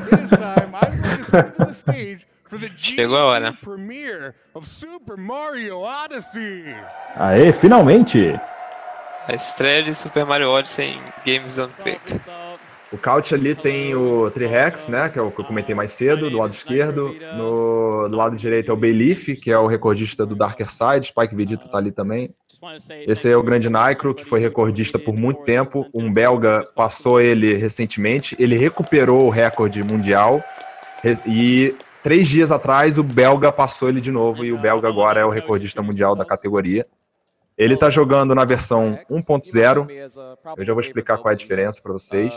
Chegou a hora. Aê, finalmente! A estreia de Super Mario Odyssey em Games on Pick. O couch ali tem o Trihex, né, que é o que eu comentei mais cedo, do lado esquerdo. Do lado direito é o Belief, que é o recordista do Darker Side. Spike Vegeta tá ali também. Esse é o Grande Nycro, que foi recordista por muito tempo. Um belga passou ele recentemente. Ele recuperou o recorde mundial. E 3 dias atrás o belga passou ele de novo. E o belga agora é o recordista mundial da categoria. Ele tá jogando na versão 1.0. Eu já vou explicar qual é a diferença para vocês.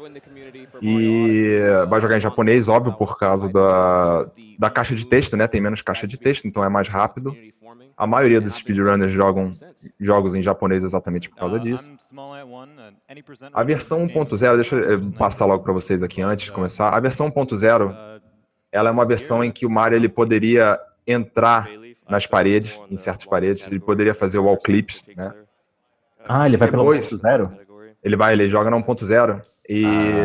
E vai jogar em japonês, óbvio, por causa da caixa de texto, né? Tem menos caixa de texto, então é mais rápido. A maioria dos speedrunners jogam jogos em japonês exatamente por causa disso. A versão 1.0, deixa eu passar logo para vocês aqui antes de começar. A versão 1.0, ela é uma versão em que o Mario ele poderia entrar nas paredes, em certas paredes, ele poderia fazer wall clips, né? Ah, ele vai pelo 1.0? Ele joga no 1.0 e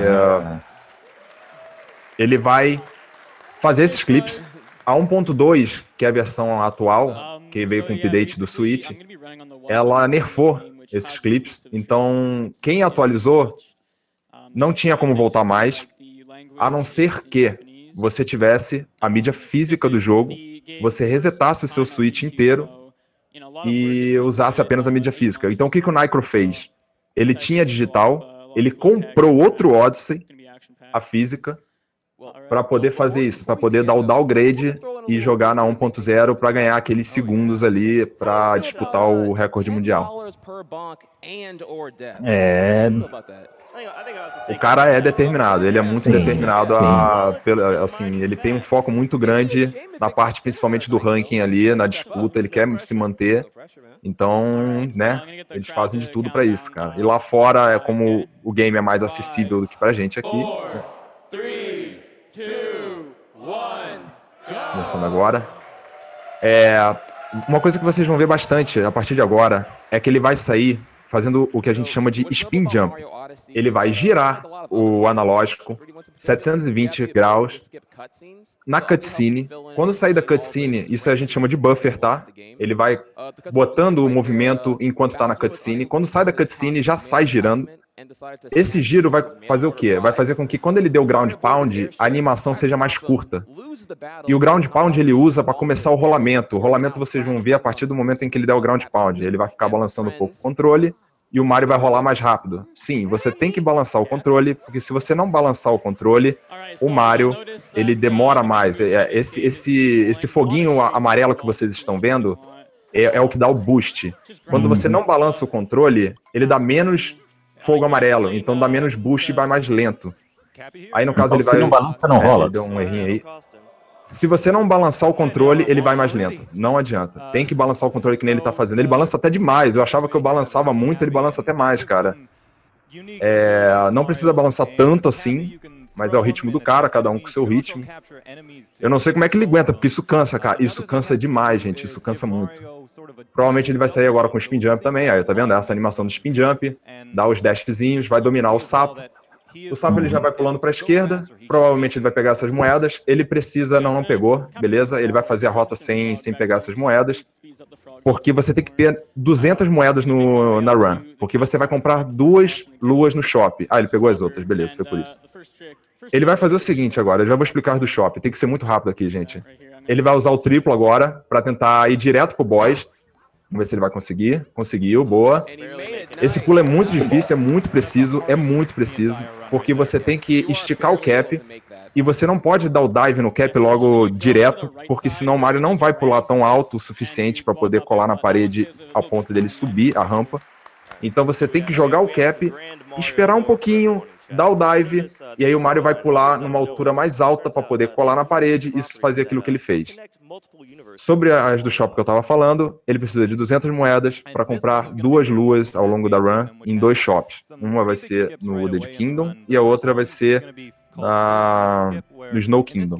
ele vai fazer esses clips. A 1.2, que é a versão atual, que veio com o update do Switch, ela nerfou esses clips. Então, quem atualizou não tinha como voltar mais, a não ser que você tivesse a mídia física do jogo, você resetasse o seu Switch inteiro e usasse apenas a mídia física. Então, o que o Nycro fez? Ele tinha digital, ele comprou outro Odyssey, a física, para poder fazer isso, para poder dar o downgrade e jogar na 1.0 para ganhar aqueles segundos ali para disputar o recorde mundial. O cara é determinado, ele é muito determinado assim, ele tem um foco muito grande na parte principalmente do ranking ali, na disputa, ele quer se manter. Então, né, eles fazem de tudo para isso, cara. E lá fora, é como o game é mais acessível do que pra gente aqui. 3, 2, 1, começando agora. Uma coisa que vocês vão ver bastante a partir de agora é que ele vai sair fazendo o que a gente chama de spin jump. Ele vai girar o analógico 720 graus na cutscene. Quando sair da cutscene, isso a gente chama de buffer, tá? Ele vai botando o movimento enquanto tá na cutscene. Quando sai da cutscene, já sai girando. Esse giro vai fazer o quê? Vai fazer com que quando ele dê o ground pound, a animação seja mais curta. E o ground pound ele usa para começar o rolamento. O rolamento vocês vão ver a partir do momento em que ele der o ground pound. Ele vai ficar balançando um pouco o controle e o Mario vai rolar mais rápido. Sim, você tem que balançar o controle, porque se você não balançar o controle, o Mario, ele demora mais. Esse foguinho amarelo que vocês estão vendo é o que dá o boost. Quando você não balança o controle, ele dá menos fogo amarelo, então dá menos boost e vai mais lento. Aí no caso então, ele vai... Se não balança, não rola. Deu um errinho aí. Se você não balançar o controle, ele vai mais lento. Não adianta. Tem que balançar o controle que nem ele tá fazendo. Ele balança até demais. Eu achava que eu balançava muito, ele balança até mais, cara. Não precisa balançar tanto assim, mas é o ritmo do cara, cada um com o seu ritmo. Eu não sei como é que ele aguenta, porque isso cansa, cara. Isso cansa demais, gente. Isso cansa muito. Provavelmente ele vai sair agora com o spin jump também. Aí, tá vendo? Essa animação do spin jump. Dá os dashzinhos, vai dominar o sapo. O sapo ele já vai pulando para a esquerda, provavelmente ele vai pegar essas moedas, ele precisa, não pegou, beleza? Ele vai fazer a rota sem pegar essas moedas, porque você tem que ter 200 moedas na run, porque você vai comprar 2 luas no shopping. Ah, ele pegou as outras, beleza, foi por isso. Ele vai fazer o seguinte agora, eu já vou explicar do shopping, tem que ser muito rápido aqui, gente. Ele vai usar o triplo agora, para tentar ir direto pro boss. Vamos ver se ele vai conseguir. Conseguiu, boa. Esse pulo é muito difícil, é muito preciso, porque você tem que esticar o cap e você não pode dar o dive no cap logo direto, porque senão o Mario não vai pular tão alto o suficiente para poder colar na parede ao ponto dele subir a rampa. Então você tem que jogar o cap, esperar um pouquinho, dar o dive, e aí o Mario vai pular numa altura mais alta para poder colar na parede e fazer aquilo que ele fez. Sobre as do shop que eu estava falando, ele precisa de 200 moedas para comprar 2 luas ao longo da run em 2 shops. Uma vai ser no Wooded Kingdom e a outra vai ser no Snow Kingdom.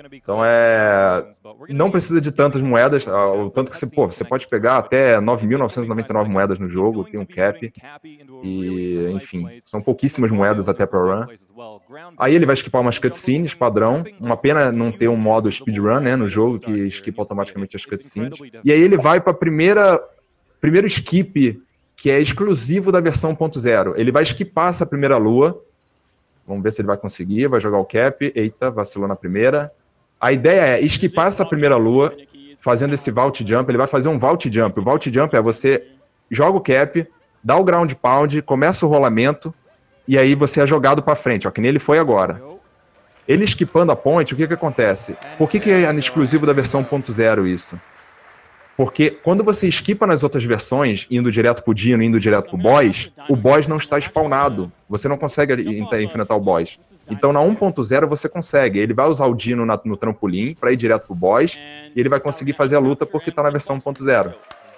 Então não precisa de tantas moedas, o tanto que você pode pegar até 9.999 moedas no jogo, tem um cap, e enfim, são pouquíssimas moedas até para run. Aí ele vai esquipar umas cutscenes padrão, uma pena não ter um modo speedrun, né, no jogo, que esquipa automaticamente as cutscenes. E aí ele vai para primeiro skip, que é exclusivo da versão 1.0. Ele vai esquipar essa primeira lua. Vamos ver se ele vai conseguir. Vai jogar o cap. Eita, vacilou na primeira. A ideia é esquipar essa primeira lua, fazendo esse vault jump. Ele vai fazer um vault jump. O vault jump é você joga o cap, dá o ground pound, começa o rolamento, e aí você é jogado para frente, ó, que nem ele foi agora. Ele esquipando a point, o que acontece? Por que é exclusivo da versão 1.0 isso? Porque quando você esquipa nas outras versões, indo direto pro Dino, indo direto pro boss, o boss não está spawnado. Você não consegue enfrentar o boss. Então na 1.0 você consegue. Ele vai usar o Dino no trampolim para ir direto pro boss, e ele vai conseguir fazer a luta porque está na versão 1.0.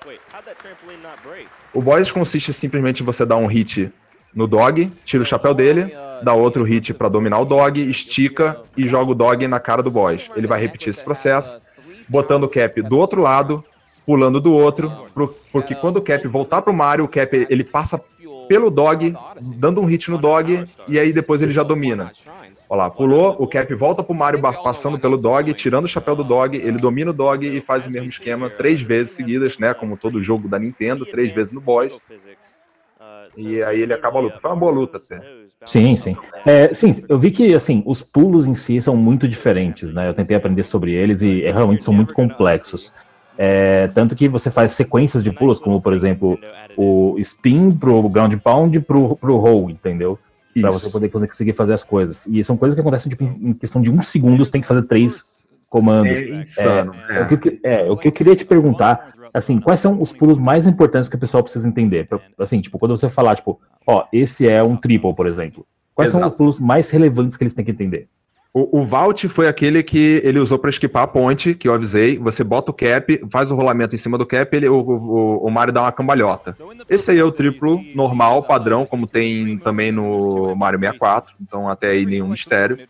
O boss consiste simplesmente em você dar um hit no dog, tira o chapéu dele, dá outro hit para dominar o dog, estica e joga o dog na cara do boss. Ele vai repetir esse processo, botando o cap do outro lado, pulando do outro, porque quando o cap voltar pro Mario, o cap ele passa pelo dog, dando um hit no dog, e aí depois ele já domina. Olha lá, pulou, o cap volta pro Mario passando pelo dog, tirando o chapéu do dog, ele domina o dog e faz o mesmo esquema 3 vezes seguidas, né, como todo jogo da Nintendo, 3 vezes no boss. E aí ele acaba a luta. Foi uma boa luta até. Sim, sim. Sim, eu vi que, assim, os pulos em si são muito diferentes, né, eu tentei aprender sobre eles e realmente são muito complexos. Tanto que você faz sequências de pulos, como, por exemplo, o spin pro ground pound pro roll, entendeu? Pra você poder conseguir fazer as coisas. E são coisas que acontecem tipo, em questão de 1 segundo, você tem que fazer 3 comandos. É insano. O que eu queria te perguntar, assim, quais são os pulos mais importantes que o pessoal precisa entender? Assim, tipo, quando você falar, tipo, ó, esse é um triple, por exemplo. Quais são os pulos mais relevantes que eles têm que entender? O vault foi aquele que ele usou para esquipar a ponte, que eu avisei. Você bota o cap, faz o rolamento em cima do cap, o Mario dá uma cambalhota. Esse aí é o triplo normal, padrão, como tem também no Mario 64, então até aí nenhum mistério.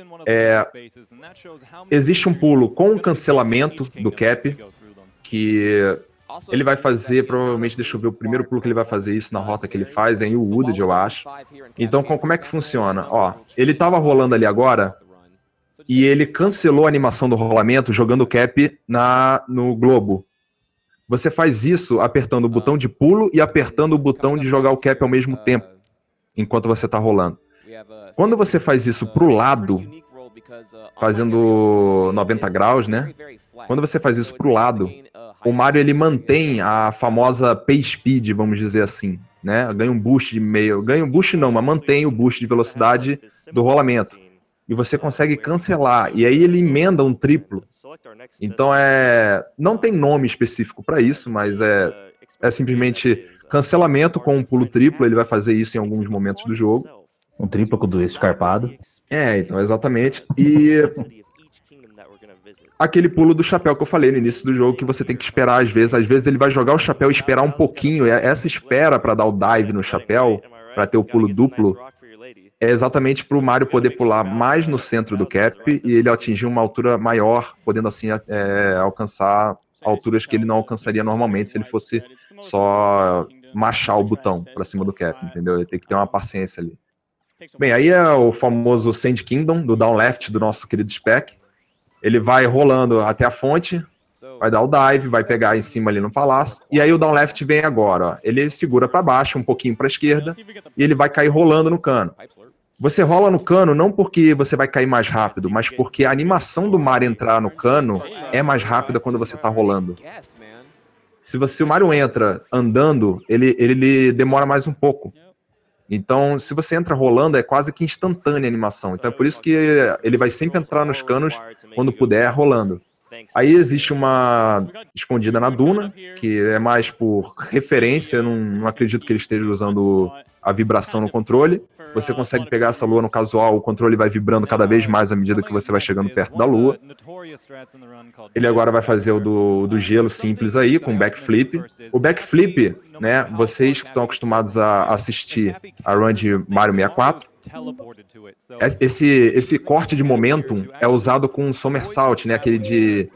Existe um pulo com um cancelamento do cap, que ele vai fazer, provavelmente, deixa eu ver, o primeiro pulo que ele vai fazer isso na rota que ele faz é em Wooded, eu acho. Então, como é que funciona? Ó, ele tava rolando ali agora, e ele cancelou a animação do rolamento jogando o cap no globo. Você faz isso apertando o botão de pulo e apertando o botão de jogar o cap ao mesmo tempo, enquanto você está rolando. Quando você faz isso pro lado, fazendo 90 graus, né? Quando você faz isso pro lado, o Mario ele mantém a famosa pay speed, vamos dizer assim, né? Ganha um boost de meio... Ganha um boost não, mas mantém o boost de velocidade do rolamento. E você consegue cancelar. E aí ele emenda um triplo. Então não tem nome específico para isso, mas é simplesmente cancelamento com um pulo triplo. Ele vai fazer isso em alguns momentos do jogo. Um triplo com dois escarpado. Então, exatamente. E aquele pulo do chapéu que eu falei no início do jogo, que você tem que esperar às vezes. Às vezes ele vai jogar o chapéu e esperar um pouquinho. Essa espera para dar o dive no chapéu, para ter o pulo duplo, é exatamente para o Mario poder pular mais no centro do cap e ele atingir uma altura maior, podendo assim alcançar alturas que ele não alcançaria normalmente se ele fosse só machar o botão para cima do cap, entendeu? Ele tem que ter uma paciência ali. Bem, aí é o famoso Sand Kingdom, do down left do nosso querido Spec. Ele vai rolando até a fonte, vai dar o dive, vai pegar em cima ali no palácio, e aí o down left vem agora, ó. Ele segura para baixo, um pouquinho para a esquerda, e ele vai cair rolando no cano. Você rola no cano não porque você vai cair mais rápido, mas porque a animação do Mario entrar no cano é mais rápida quando você está rolando. Se o Mario entra andando, ele demora mais um pouco. Então, se você entra rolando, é quase que instantânea a animação. Então é por isso que ele vai sempre entrar nos canos quando puder, rolando. Aí existe uma escondida na duna, que é mais por referência, não acredito que ele esteja usando a vibração no controle. Você consegue pegar essa lua no casual, o controle vai vibrando cada vez mais à medida que você vai chegando perto da lua. Ele agora vai fazer o do gelo simples aí, com backflip. O backflip, né, vocês que estão acostumados a assistir a run de Mario 64, esse corte de momentum é usado com o somersault, né, aquele de...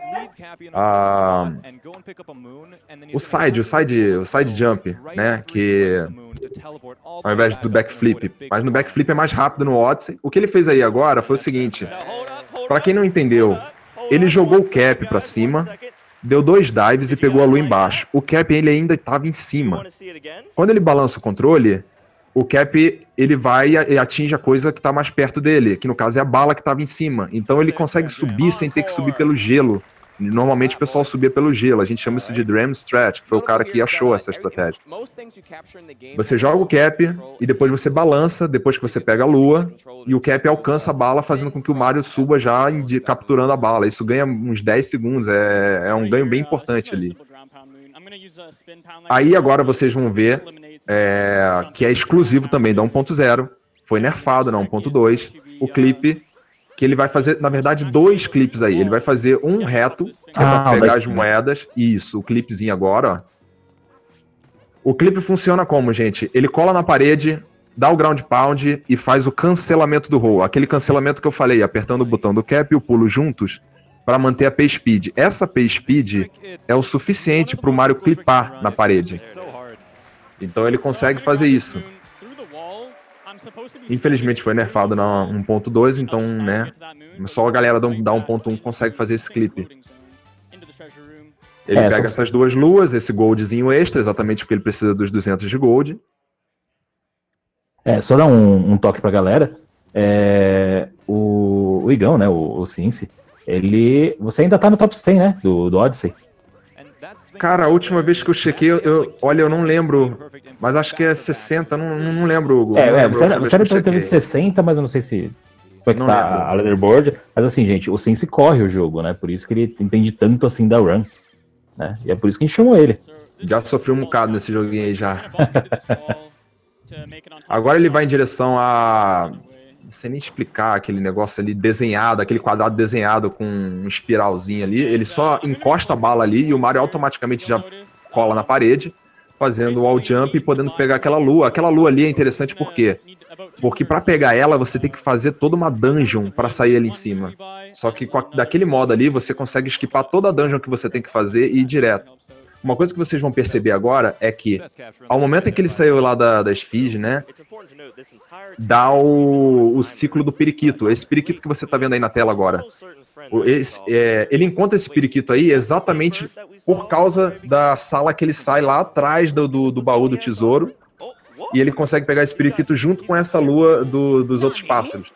o side jump, né, que ao invés do backflip. Mas no backflip é mais rápido no Odyssey. O que ele fez aí agora foi o seguinte, para quem não entendeu, ele jogou o cap para cima, deu 2 dives e pegou a lua embaixo. O cap ele ainda estava em cima. Quando ele balança o controle, o cap ele vai e atinge a coisa que está mais perto dele, que no caso é a bala que estava em cima. Então ele consegue subir sem ter que subir pelo gelo. Normalmente o pessoal subia pelo gelo. A gente chama isso de Dram Strat, que foi o cara que achou essa estratégia. Você joga o cap e depois você balança, depois que você pega a lua, e o cap alcança a bala, fazendo com que o Mario suba já capturando a bala. Isso ganha uns 10 segundos, é um ganho bem importante ali. Aí agora vocês vão ver que é exclusivo também da 1.0, foi nerfado na 1.2, o clipe, que ele vai fazer, na verdade, 2 clipes aí. Ele vai fazer um reto, que é pra pegar as moedas. Isso, o clipezinho agora, ó. O clipe funciona como, gente? Ele cola na parede, dá o ground pound e faz o cancelamento do roll. Aquele cancelamento que eu falei, apertando o botão do cap e o pulo juntos, para manter a P-Speed. Essa P-Speed é o suficiente para o Mario clipar na parede. Então ele consegue fazer isso. Infelizmente foi nerfado na 1.2, então, né, só a galera da 1.1 consegue fazer esse clipe. Ele pega essas 2 luas, esse goldzinho extra, exatamente porque ele precisa dos 200 de gold. Só dar um toque pra galera. O Igão, né, o Cincy, você ainda tá no top 100, né, do Odyssey. Cara, a última vez que eu chequei, olha, eu não lembro, mas acho que é 60, não lembro. Você era de 60, mas eu não sei se foi que tá a leaderboard. Mas assim, gente, o Cincy corre o jogo, né, por isso que ele entende tanto assim da run, né, e é por isso que a gente chamou ele. Já sofreu um bocado nesse joguinho aí já. Agora ele vai em direção a... Não sei nem explicar aquele negócio ali desenhado, aquele quadrado desenhado com um espiralzinho ali. Ele só encosta a bala ali e o Mario automaticamente já cola na parede, fazendo o wall jump e podendo pegar aquela lua. Aquela lua ali é interessante por quê? Porque para pegar ela, você tem que fazer toda uma dungeon para sair ali em cima. Só que daquele modo ali, você consegue esquipar toda a dungeon que você tem que fazer e ir direto. Uma coisa que vocês vão perceber agora é que, ao momento em que ele saiu lá da esfinge, né, dá o ciclo do periquito. Esse periquito que você tá vendo aí na tela agora. Ele encontra esse periquito aí exatamente por causa da sala que ele sai lá atrás do baú do tesouro. E ele consegue pegar esse periquito junto com essa lua dos outros pássaros.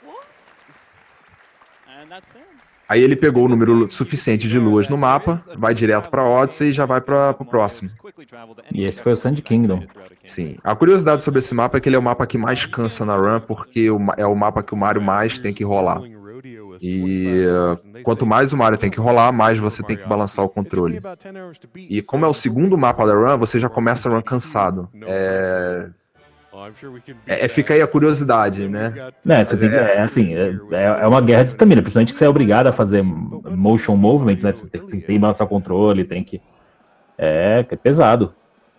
Aí ele pegou o número suficiente de luas no mapa, vai direto para Odyssey e já vai para o próximo. E esse foi o Sand Kingdom. Sim. A curiosidade sobre esse mapa é que ele é o mapa que mais cansa na run, porque é o mapa que o Mario mais tem que rolar. E quanto mais o Mario tem que rolar, mais você tem que balançar o controle. E como é o segundo mapa da run, você já começa a run cansado. Fica aí a curiosidade, né? É uma guerra de estamina, principalmente que você é obrigado a fazer motion movements, né? Você tem que balançar o controle, tem que... É pesado.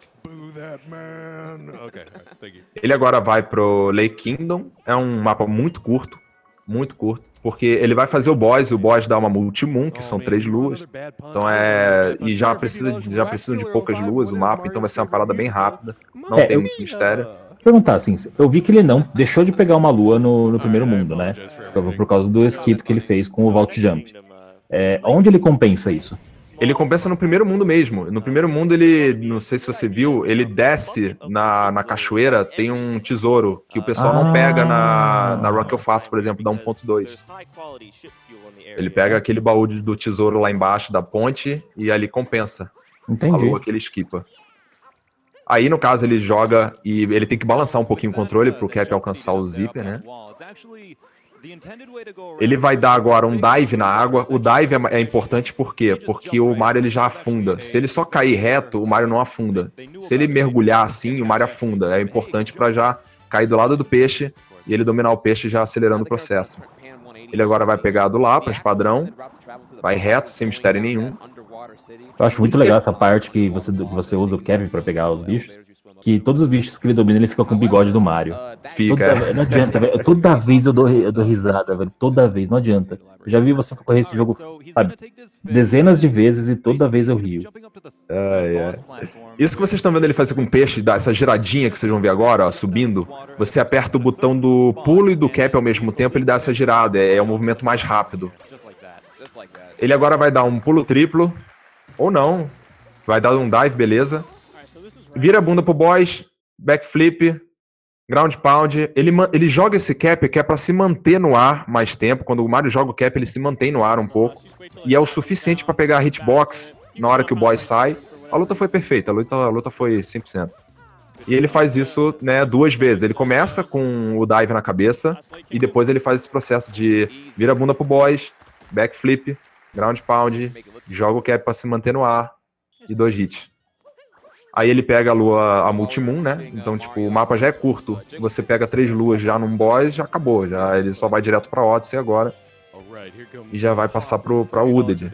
Ele agora vai pro Lake Kingdom, é um mapa muito curto, porque ele vai fazer o boss dá uma multi-moon, que são 3 luas, então e já precisam de poucas luas o mapa, então vai ser uma parada bem rápida, não tem muito mistério. Perguntar, assim, eu vi que ele não deixou de pegar uma lua no primeiro mundo, né? Por causa do skip que ele fez com o Vault Jump. Onde ele compensa isso? Ele compensa no primeiro mundo mesmo. No primeiro mundo ele, não sei se você viu, ele desce na cachoeira, tem um tesouro que o pessoal não pega na run que eu faço, por exemplo, da 1.2. Ele pega aquele baú do tesouro lá embaixo da ponte e ali compensa. Entendi. A lua que ele esquipa. Aí, no caso, ele joga e ele tem que balançar um pouquinho o controle pro cap alcançar o zíper, né? Ele vai dar agora um dive na água. O dive é importante por quê? Porque o Mario ele já afunda. Se ele só cair reto, o Mario não afunda. Se ele mergulhar assim, o Mario afunda. É importante para já cair do lado do peixe e ele dominar o peixe já acelerando o processo. Ele agora vai pegar do Lapras, padrão. Vai reto, sem mistério nenhum. Eu acho muito legal essa parte que você usa o Kevin pra pegar os bichos. Que todos os bichos que ele domina, ele fica com o bigode do Mario. Fica. Não adianta, velho. Toda vez eu dou risada, velho. Toda vez, não adianta. Eu já vi você correr esse jogo, sabe, dezenas de vezes e toda vez eu rio. Isso que vocês estão vendo ele fazer com o peixe, essa giradinha que vocês vão ver agora, ó, subindo, você aperta o botão do pulo e do cap ao mesmo tempo, ele dá essa girada, é um movimento mais rápido. Ele agora vai dar um pulo triplo, ou não, vai dar um dive, beleza. Vira a bunda pro boss, backflip, ground pound. Ele joga esse cap que é pra se manter no ar mais tempo. Quando o Mario joga o cap, ele se mantém no ar um pouco. E é o suficiente pra pegar a hitbox na hora que o boss sai. A luta foi perfeita, a luta foi 100%. E ele faz isso, né, 2 vezes. Ele começa com o dive na cabeça e depois ele faz esse processo de vira a bunda pro boss, backflip, ground pound, joga o cap pra se manter no ar e 2 hits. Aí ele pega a lua, a Multimoon, né? Então, tipo, o mapa já é curto. Você pega 3 luas já num boss, já acabou. Já, ele só vai direto pra Odyssey agora. E já vai passar pra Wooded.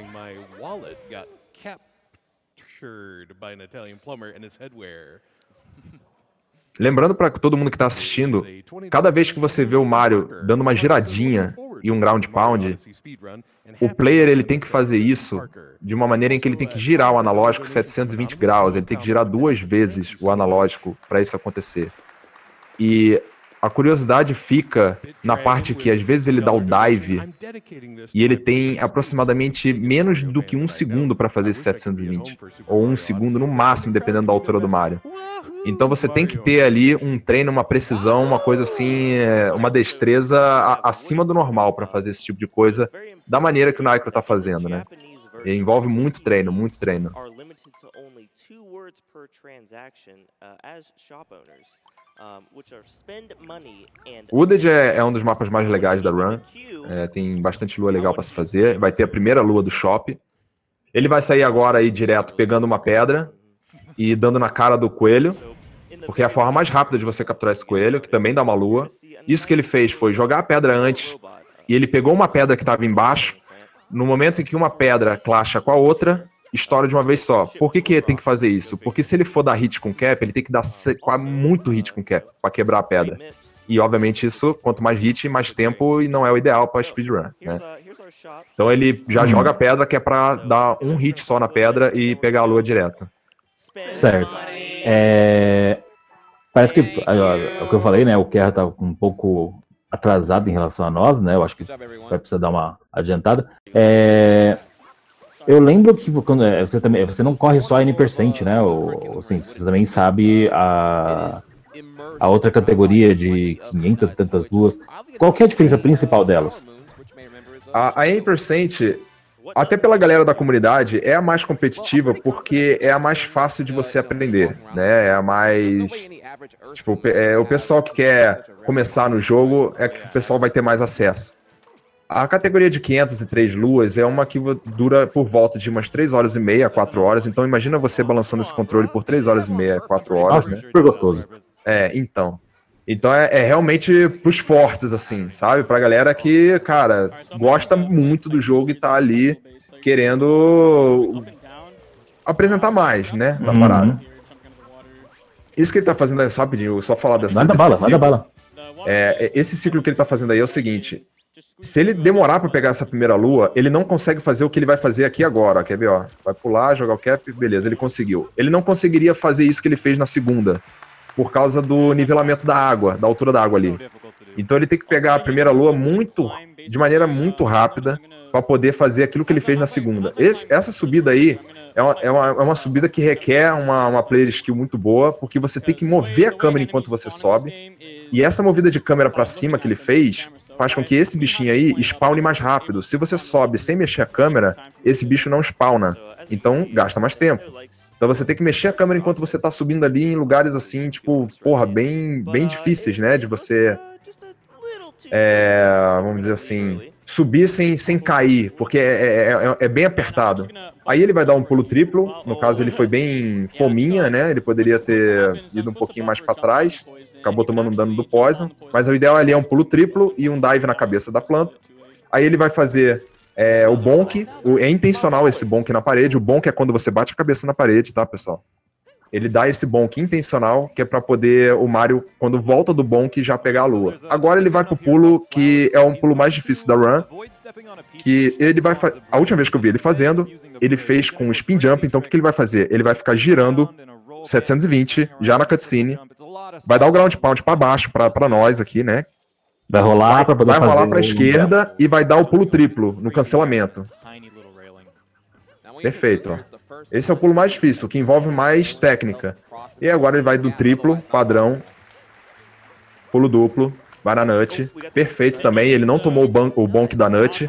Lembrando pra todo mundo que tá assistindo, cada vez que você vê o Mario dando uma giradinha e um ground pound, o player ele tem que fazer isso de uma maneira em que ele tem que girar o analógico 720 graus, ele tem que girar 2 vezes o analógico para isso acontecer. E a curiosidade fica na parte que às vezes ele dá o dive e ele tem aproximadamente menos do que 1 segundo para fazer esse 720, ou 1 segundo no máximo, dependendo da altura do Mario. Então você tem que ter ali um treino, uma precisão, uma coisa assim, uma destreza acima do normal para fazer esse tipo de coisa da maneira que o Naiko tá fazendo, né? E envolve muito treino, muito treino. Wooded é um dos mapas mais legais da run. Tem bastante lua legal para se fazer. Vai ter a primeira lua do shop. Ele vai sair agora aí direto pegando uma pedra e dando na cara do coelho, porque é a forma mais rápida de você capturar esse coelho, que também dá uma lua. Isso que ele fez foi jogar a pedra antes, e ele pegou uma pedra que estava embaixo. No momento em que uma pedra clasha com a outra, estoura de uma vez só. Por que tem que fazer isso? Porque se ele for dar hit com cap, ele tem que dar muito hit com cap para quebrar a pedra. E obviamente isso, quanto mais hit, mais tempo, e não é o ideal para speedrun, né? Então ele já joga a pedra, que é para dar um hit só na pedra e pegar a lua direto. Certo. Parece que, é o que eu falei, né? O Kerr tá um pouco atrasado em relação a nós, né? Eu acho que vai precisar dar uma adiantada. Eu lembro que quando você não corre só N%, né? Ou, assim, você também sabe a outra categoria de 500 e tantas luas. Qual que é a diferença principal delas? A N%, até pela galera da comunidade, é a mais competitiva porque é a mais fácil de você aprender, né? É a mais... Tipo, o pessoal que quer começar no jogo é que o pessoal vai ter mais acesso. A categoria de 503 luas é uma que dura por volta de umas 3 horas e meia, 4 horas. Então imagina você balançando esse controle por 3 horas e meia, 4 horas, Nossa, né? super gostoso. Então. Então é realmente pros fortes, assim, sabe? Pra galera que, cara, gosta muito do jogo e tá ali querendo apresentar mais, né? Da parada. Isso que ele tá fazendo, sabe, eu só falar dessa... Manda bala. Esse ciclo que ele tá fazendo aí é o seguinte: se ele demorar pra pegar essa primeira lua, ele não consegue fazer o que ele vai fazer aqui agora, ó, quer ver, ó? Vai pular, jogar o cap, beleza, ele conseguiu. Ele não conseguiria fazer isso que ele fez na segunda, por causa do nivelamento da água, da altura da água ali. Então ele tem que pegar a primeira lua de maneira muito rápida para poder fazer aquilo que ele fez na segunda. Essa subida aí é uma subida que requer uma player skill muito boa, porque você tem que mover a câmera enquanto você sobe, e essa movida de câmera para cima que ele fez faz com que esse bichinho aí spawne mais rápido. Se você sobe sem mexer a câmera, esse bicho não spawna, então gasta mais tempo. Então você tem que mexer a câmera enquanto você tá subindo ali em lugares assim, tipo, porra, bem difíceis, né, de você vamos dizer assim, subir sem cair, porque é bem apertado. Aí ele vai dar um pulo triplo, no caso ele foi bem fominha, né? Ele poderia ter ido um pouquinho mais para trás, acabou tomando um dano do Poison, mas o ideal ali é um pulo triplo e um dive na cabeça da planta. Aí ele vai fazer o bonk, é intencional esse bonk na parede, o bonk é quando você bate a cabeça na parede, tá, pessoal? Ele dá esse bonk intencional, que é para poder o Mario, quando volta do bonk, já pegar a lua. Agora ele vai pro pulo, que é um pulo mais difícil da run, que ele vai a última vez que eu vi ele fazendo, ele fez com o spin jump, então o que ele vai fazer? Ele vai ficar girando 720, já na cutscene, vai dar o ground pound para baixo, para nós aqui, né? Vai rolar para poder vai rolar fazer para esquerda e vai dar o pulo triplo no cancelamento. Perfeito, ó. Esse é o pulo mais difícil, que envolve mais técnica. E agora ele vai do triplo, padrão, pulo duplo, vai na nut. Perfeito também, ele não tomou o bonk da nut.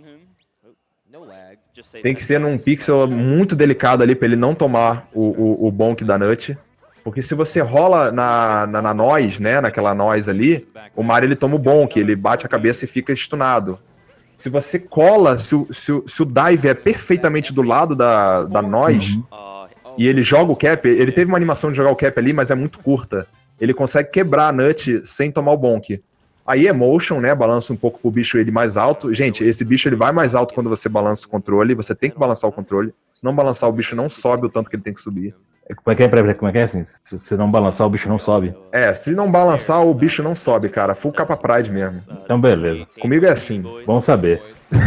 Tem que ser num pixel muito delicado ali para ele não tomar o bonk da nut. Porque se você rola na noise, né, naquela noise ali, o Mario ele toma o bonk, ele bate a cabeça e fica stunado. Se você cola, se o dive é perfeitamente do lado da noise, e ele joga o cap, ele teve uma animação de jogar o cap ali, mas é muito curta. Ele consegue quebrar a nut sem tomar o bonk. Aí é motion, né, balança um pouco pro bicho ele mais alto. Gente, esse bicho ele vai mais alto quando você balança o controle, você tem que balançar o controle. Se não balançar, o bicho não sobe o tanto que ele tem que subir. Como é que é assim? Se você não balançar, o bicho não sobe. Se não balançar, o bicho não sobe, cara. Full capa pride mesmo. Então, beleza. Comigo é assim. Bom saber.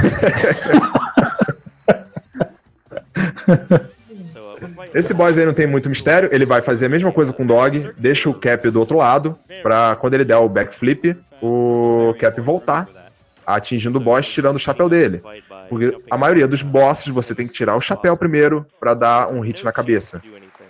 Esse boss aí não tem muito mistério. Ele vai fazer a mesma coisa com o Dog. Deixa o Cap do outro lado. Pra quando ele der o backflip, o Cap voltar, atingindo o boss, tirando o chapéu dele. Porque a maioria dos bosses você tem que tirar o chapéu primeiro pra dar um hit na cabeça.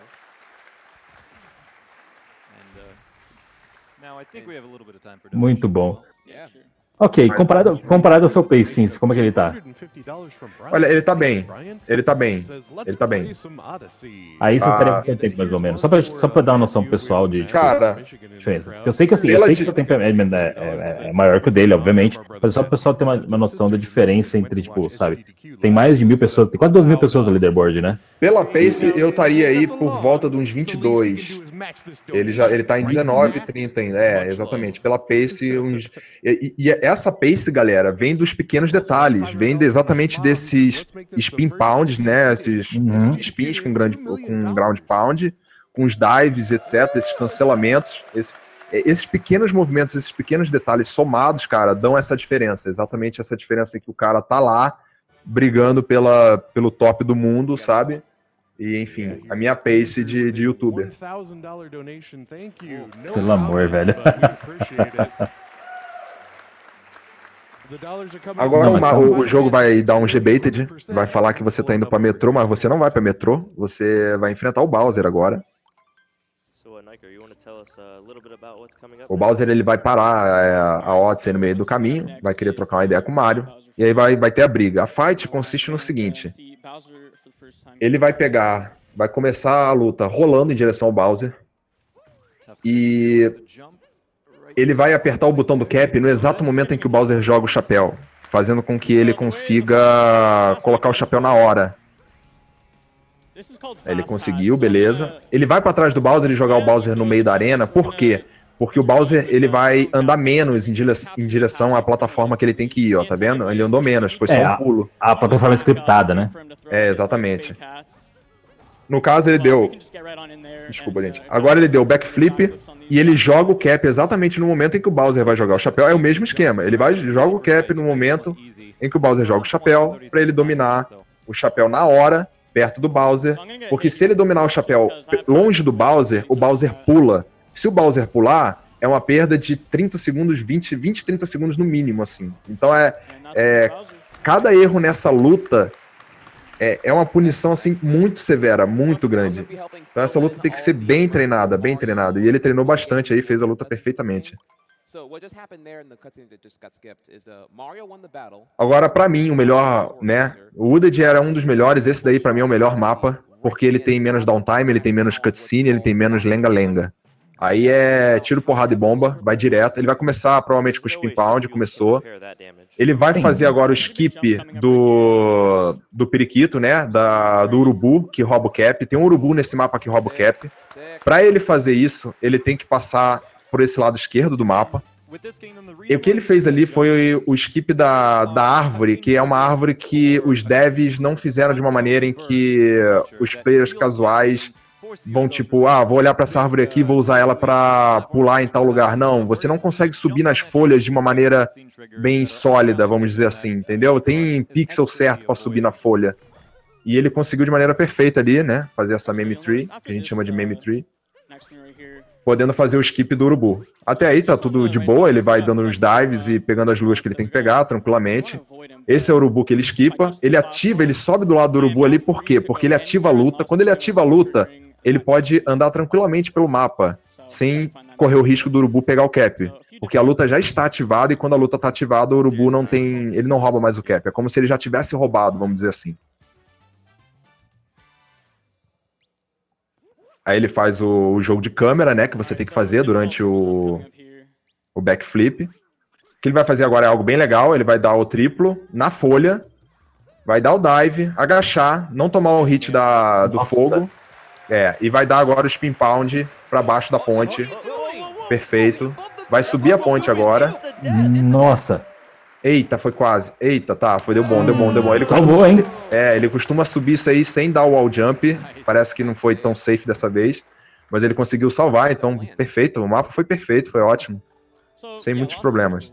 Muito bom. Ok, comparado ao seu pace, como é que ele tá? Olha, ele tá bem. Ele tá bem. Ele tá bem. Aí você estaria com quanto tempo, mais ou menos? Só pra dar uma noção pessoal de Cara, diferença. Eu sei que assim, eu sei que o seu tempo é maior que o dele, obviamente, mas só pro pessoal ter uma noção da diferença entre, tipo, sabe? Tem mais de 1.000 pessoas, tem quase 2.000 pessoas no leaderboard, né? pela pace eu estaria aí por volta de uns 22. Ele tá em 19, 30 ainda. Exatamente. Pela pace, uns... E essa pace, galera, vem dos pequenos detalhes, vem exatamente desses spin pounds, né? Esses spins com ground pound, com os dives, etc., esses cancelamentos, esses pequenos movimentos, esses pequenos detalhes somados, cara, dão essa diferença. Exatamente essa diferença que o cara tá lá brigando pelo top do mundo, sabe? E, enfim, a minha pace de youtuber. Pelo amor, velho. Agora o jogo vai dar um G-baited, vai falar que você tá indo pra metrô, mas você não vai pra metrô, você vai enfrentar o Bowser agora. O Bowser ele vai parar a Odyssey no meio do caminho, vai querer trocar uma ideia com o Mario, e aí vai ter a briga. A fight consiste no seguinte: ele vai começar a luta rolando em direção ao Bowser, e ele vai apertar o botão do cap no exato momento em que o Bowser joga o chapéu, fazendo com que ele consiga colocar o chapéu na hora. Ele conseguiu, beleza. Ele vai pra trás do Bowser e jogar o Bowser no meio da arena. Por quê? Porque o Bowser ele vai andar menos em direção à plataforma que ele tem que ir, ó, tá vendo? Ele andou menos, foi só um pulo. A plataforma scriptada, né? Exatamente. No caso, ele deu... Desculpa, gente. Agora ele deu o backflip e ele joga o cap exatamente no momento em que o Bowser vai jogar o chapéu. É o mesmo esquema. Ele joga o cap no momento em que o Bowser joga o chapéu, pra ele dominar o chapéu na hora, perto do Bowser, porque se ele dominar o chapéu longe do Bowser, o Bowser pula. Se o Bowser pular, é uma perda de 30 segundos, 20, 30 segundos no mínimo, assim. Então cada erro nessa luta é uma punição, assim, muito severa, muito grande. Então essa luta tem que ser bem treinada, e ele treinou bastante aí, fez a luta perfeitamente. Agora, pra mim, o melhor, né? O Wooded era um dos melhores, esse daí pra mim é o melhor mapa, porque ele tem menos downtime, ele tem menos cutscene, ele tem menos lenga-lenga. Aí é tiro, porrada e bomba, vai direto. Ele vai começar provavelmente com o Spin Pound, começou. Ele vai fazer agora o skip do periquito, né? Do urubu, que rouba o cap. Tem um urubu nesse mapa que rouba o cap. Para ele fazer isso, ele tem que passar por esse lado esquerdo do mapa. E o que ele fez ali foi o skip da árvore, que é uma árvore que os devs não fizeram de uma maneira em que os players casuais vão tipo, vou olhar para essa árvore aqui e vou usar ela para pular em tal lugar. Não, você não consegue subir nas folhas de uma maneira bem sólida, vamos dizer assim, entendeu? Tem pixel certo para subir na folha. E ele conseguiu de maneira perfeita ali, né? Fazer essa meme tree, que a gente chama de meme tree, podendo fazer o skip do urubu. Até aí tá tudo de boa, ele vai dando os dives e pegando as luas que ele tem que pegar tranquilamente. Esse é o urubu que ele skipa, ele ativa, ele sobe do lado do urubu ali, por quê? Porque ele ativa a luta. Quando ele ativa a luta, ele pode andar tranquilamente pelo mapa, sem correr o risco do urubu pegar o cap. Porque a luta já está ativada e quando a luta está ativada, o urubu não tem. Ele não rouba mais o cap. É como se ele já tivesse roubado, vamos dizer assim. Aí ele faz o jogo de câmera, né? Que você tem que fazer durante o backflip. O que ele vai fazer agora é algo bem legal. Ele vai dar o triplo na folha, vai dar o dive, agachar, não tomar o hit do fogo. E vai dar agora o spin pound pra baixo da ponte. Perfeito. Vai subir a ponte agora. Nossa. Eita, foi quase. Eita, tá, deu bom. Ele salvou, hein? Ele costuma subir isso aí sem dar o wall jump. Parece que não foi tão safe dessa vez. Mas ele conseguiu salvar, então perfeito. O mapa foi perfeito, foi ótimo. Sem muitos problemas.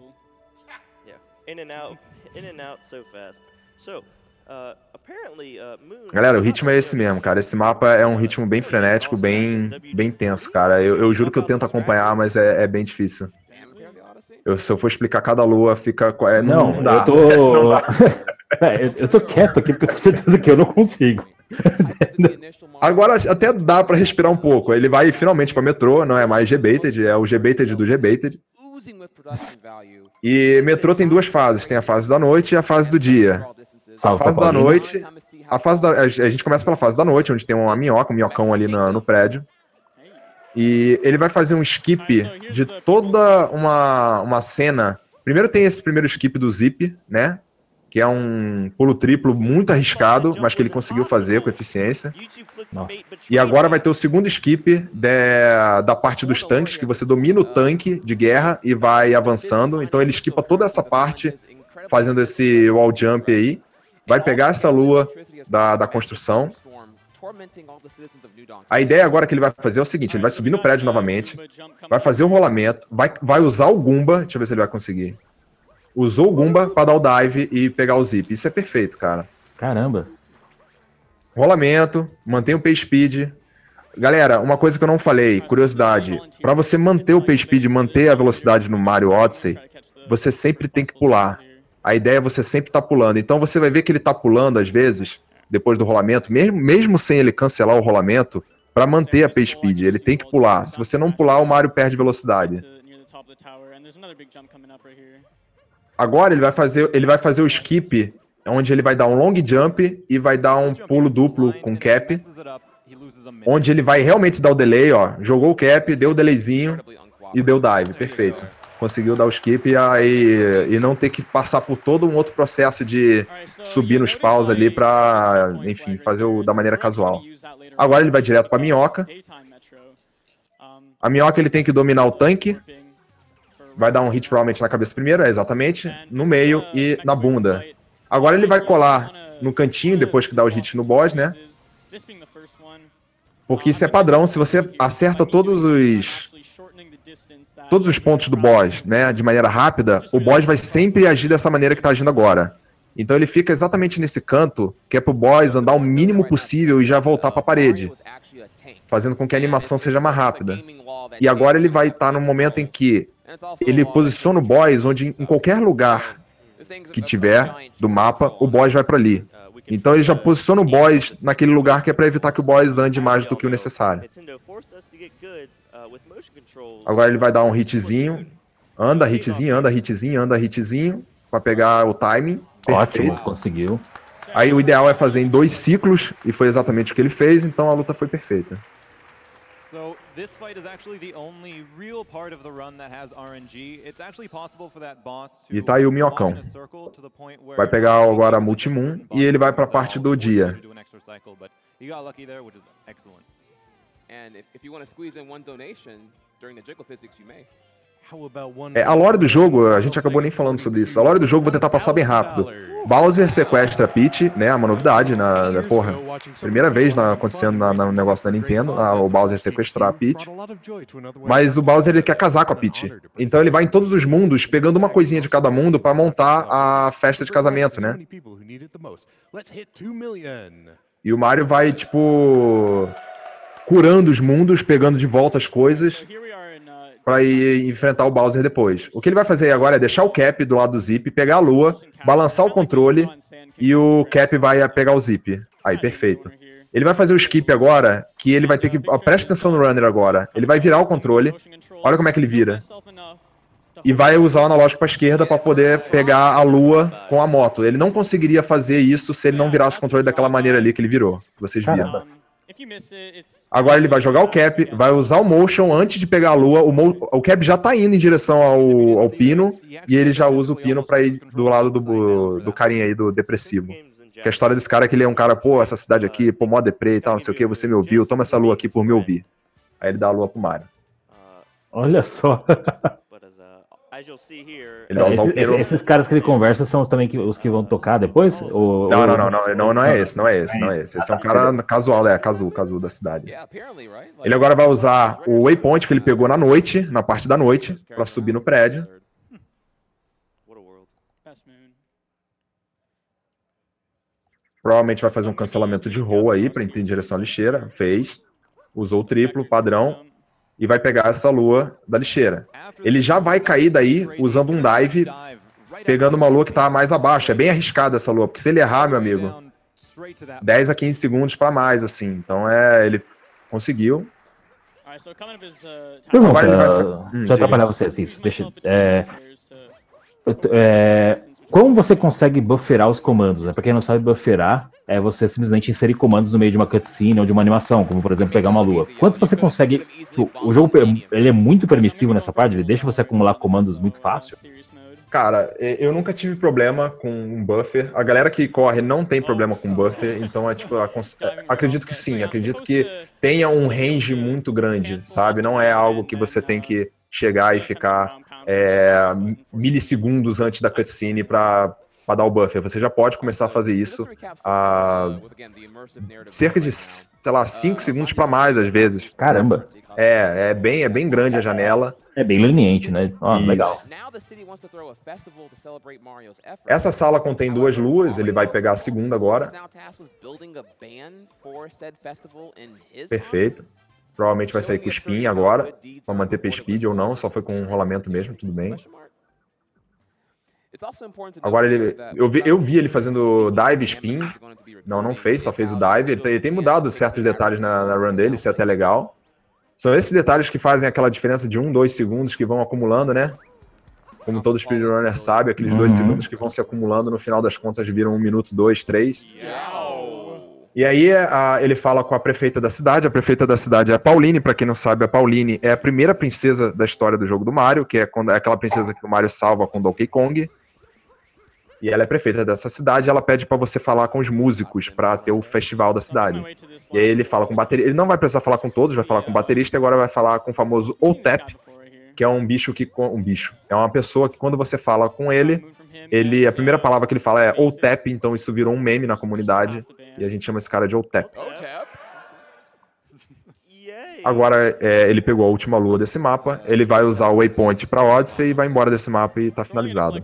Galera, o ritmo é esse mesmo, cara. Esse mapa é um ritmo bem frenético, bem tenso, cara. Eu juro que eu tento acompanhar, mas é bem difícil. Se eu for explicar cada lua, fica... não dá. Eu tô quieto aqui, porque eu tenho certeza que eu não consigo. Agora até dá pra respirar um pouco. Ele vai finalmente pra metrô, não é mais G-Baited, é o G-Baited do G-Baited. E metrô tem duas fases, tem a fase da noite e a fase do dia. A fase da noite... A gente começa pela fase da noite, onde tem uma minhoca, um minhocão ali no prédio. E ele vai fazer um skip de toda uma cena. Primeiro tem esse primeiro skip do Zip, né? Que é um pulo triplo muito arriscado, mas que ele conseguiu fazer com eficiência. Nossa. E agora vai ter o segundo skip da parte dos tanques, que você domina o tanque de guerra e vai avançando. Então ele skipa toda essa parte, fazendo esse wall jump aí. Vai pegar essa lua da construção. A ideia agora que ele vai fazer é o seguinte, ele vai subir no prédio novamente, vai fazer o rolamento, vai usar o Goomba, deixa eu ver se ele vai conseguir. Usou o Goomba para dar o dive e pegar o zip. Isso é perfeito, cara. Caramba. Rolamento, mantém o pay speed. Galera, uma coisa que eu não falei, curiosidade, para você manter o pay speed, manter a velocidade no Mario Odyssey, você sempre tem que pular. A ideia é você sempre estar pulando. Então você vai ver que ele está pulando às vezes, depois do rolamento, mesmo sem ele cancelar o rolamento, para manter a pay speed, ele tem que pular. Se você não pular, o Mario perde velocidade. Agora ele vai fazer o skip, onde ele vai dar um long jump e vai dar um pulo duplo com cap, onde ele vai realmente dar o delay, ó. Jogou o cap, deu o delayzinho e deu dive, perfeito. Conseguiu dar o skip e não ter que passar por todo um outro processo de subir nos paus ali pra, enfim, fazer da maneira casual. Agora ele vai direto pra minhoca. A minhoca ele tem que dominar o tanque. Vai dar um hit provavelmente na cabeça primeiro, exatamente, no meio e na bunda. Agora ele vai colar no cantinho depois que dá os hits no boss, né? Porque isso é padrão, se você acerta todos os pontos do boss, né, de maneira rápida, o boss vai sempre agir dessa maneira que está agindo agora. Então ele fica exatamente nesse canto, que é pro boss andar o mínimo possível e já voltar para a parede, fazendo com que a animação seja mais rápida. E agora ele vai estar no momento em que ele posiciona o boss onde em qualquer lugar que tiver do mapa, o boss vai para ali. Então ele já posiciona o boss naquele lugar que é para evitar que o boss ande mais do que o necessário. Agora ele vai dar um hitzinho, anda, hitzinho, anda, hitzinho, anda, hitzinho, para pegar o timing. Ótimo, conseguiu. Aí o ideal é fazer em 2 ciclos, e foi exatamente o que ele fez, então a luta foi perfeita. E tá aí o minhocão. Vai pegar agora Multimoon e ele vai pra parte do dia. A lore do jogo, a gente acabou nem falando sobre isso. A lore do jogo vou tentar passar bem rápido. Bowser sequestra Peach, né? Uma novidade porra. Primeira vez acontecendo no negócio da Nintendo, o Bowser sequestrar a Peach. Mas o Bowser ele quer casar com a Peach. Então ele vai em todos os mundos, pegando uma coisinha de cada mundo pra montar a festa de casamento, né? E o Mario vai, tipo, curando os mundos, pegando de volta as coisas pra ir enfrentar o Bowser depois. O que ele vai fazer agora é deixar o Cap do lado do Zip, pegar a lua, balançar o controle e o Cap vai pegar o Zip. Aí, perfeito. Ele vai fazer o skip agora, que ele vai ter que... presta atenção no Runner agora. Ele vai virar o controle. Olha como é que ele vira. E vai usar o analógico pra esquerda pra poder pegar a lua com a moto. Ele não conseguiria fazer isso se ele não virasse o controle daquela maneira ali que ele virou. Que vocês viram. Agora ele vai jogar o Cap, vai usar o Motion antes de pegar a lua. O Cap já tá indo em direção ao pino, e ele já usa o pino pra ir do lado do carinha aí, do depressivo. Que a história desse cara é que ele é um cara, pô, essa cidade aqui, pô, mó deprê e tal, não sei o que, você me ouviu, toma essa lua aqui por me ouvir. Aí ele dá a lua pro Mario. Olha só. Ele vai usar o pino. Esses caras que ele conversa são também os que vão tocar depois? Não é esse. Esse é um cara casual, Kazu da cidade. Ele agora vai usar o waypoint que ele pegou na noite, na parte da noite, pra subir no prédio. Provavelmente vai fazer um cancelamento de roll aí pra ir em direção à lixeira. Fez. Usou o triplo, padrão. E vai pegar essa lua da lixeira. Ele já vai cair daí usando um dive, pegando uma lua que tá mais abaixo. É bem arriscada essa lua, porque se ele errar, meu amigo, 10 a 15 segundos pra mais, assim. Então ele conseguiu. Pergunta, deixa eu atrapalhar você assim, deixa... como você consegue bufferar os comandos? Né? Pra quem não sabe, bufferar é você simplesmente inserir comandos no meio de uma cutscene ou de uma animação, como por exemplo pegar uma lua. Quanto você consegue... O jogo ele é muito permissivo nessa parte, ele deixa você acumular comandos muito fácil? Cara, eu nunca tive problema com um buffer. A galera que corre não tem problema com buffer, então acredito que sim, acredito que tenha um range muito grande, sabe? Não é algo que você tem que chegar e ficar milissegundos antes da cutscene pra dar o buffer. Você já pode começar a fazer isso cerca de, sei lá, 5 segundos pra mais, às vezes. Caramba! É bem grande a janela. É bem leniente, né? Legal. Essa sala contém 2 luas, ele vai pegar a segunda agora. Perfeito. Provavelmente vai sair com o spin agora, pra manter P-Speed ou não, só foi com um rolamento mesmo, tudo bem. Agora eu vi ele fazendo dive spin, não fez, só fez o dive. Ele tem mudado certos detalhes na run dele, isso é até legal. São esses detalhes que fazem aquela diferença de 1, 2 segundos que vão acumulando, né? Como todo speedrunner sabe, aqueles 2 segundos que vão se acumulando, no final das contas viram 1 minuto, 2, 3. E aí ele fala com a prefeita da cidade. A prefeita da cidade é a Pauline. Pra quem não sabe, a Pauline é a primeira princesa da história do jogo do Mario, que é aquela princesa que o Mario salva com Donkey Kong. E ela é prefeita dessa cidade. Ela pede pra você falar com os músicos pra ter o festival da cidade. E aí ele fala com o baterista. Ele não vai precisar falar com todos, vai falar com o baterista. E agora vai falar com o famoso OTEP, que é um bicho que... É uma pessoa que quando você fala com ele, a primeira palavra que ele fala é OTEP, então isso virou um meme na comunidade. E a gente chama esse cara de OTEP. Agora ele pegou a última lua desse mapa, ele vai usar o waypoint pra Odyssey e vai embora desse mapa e tá finalizado.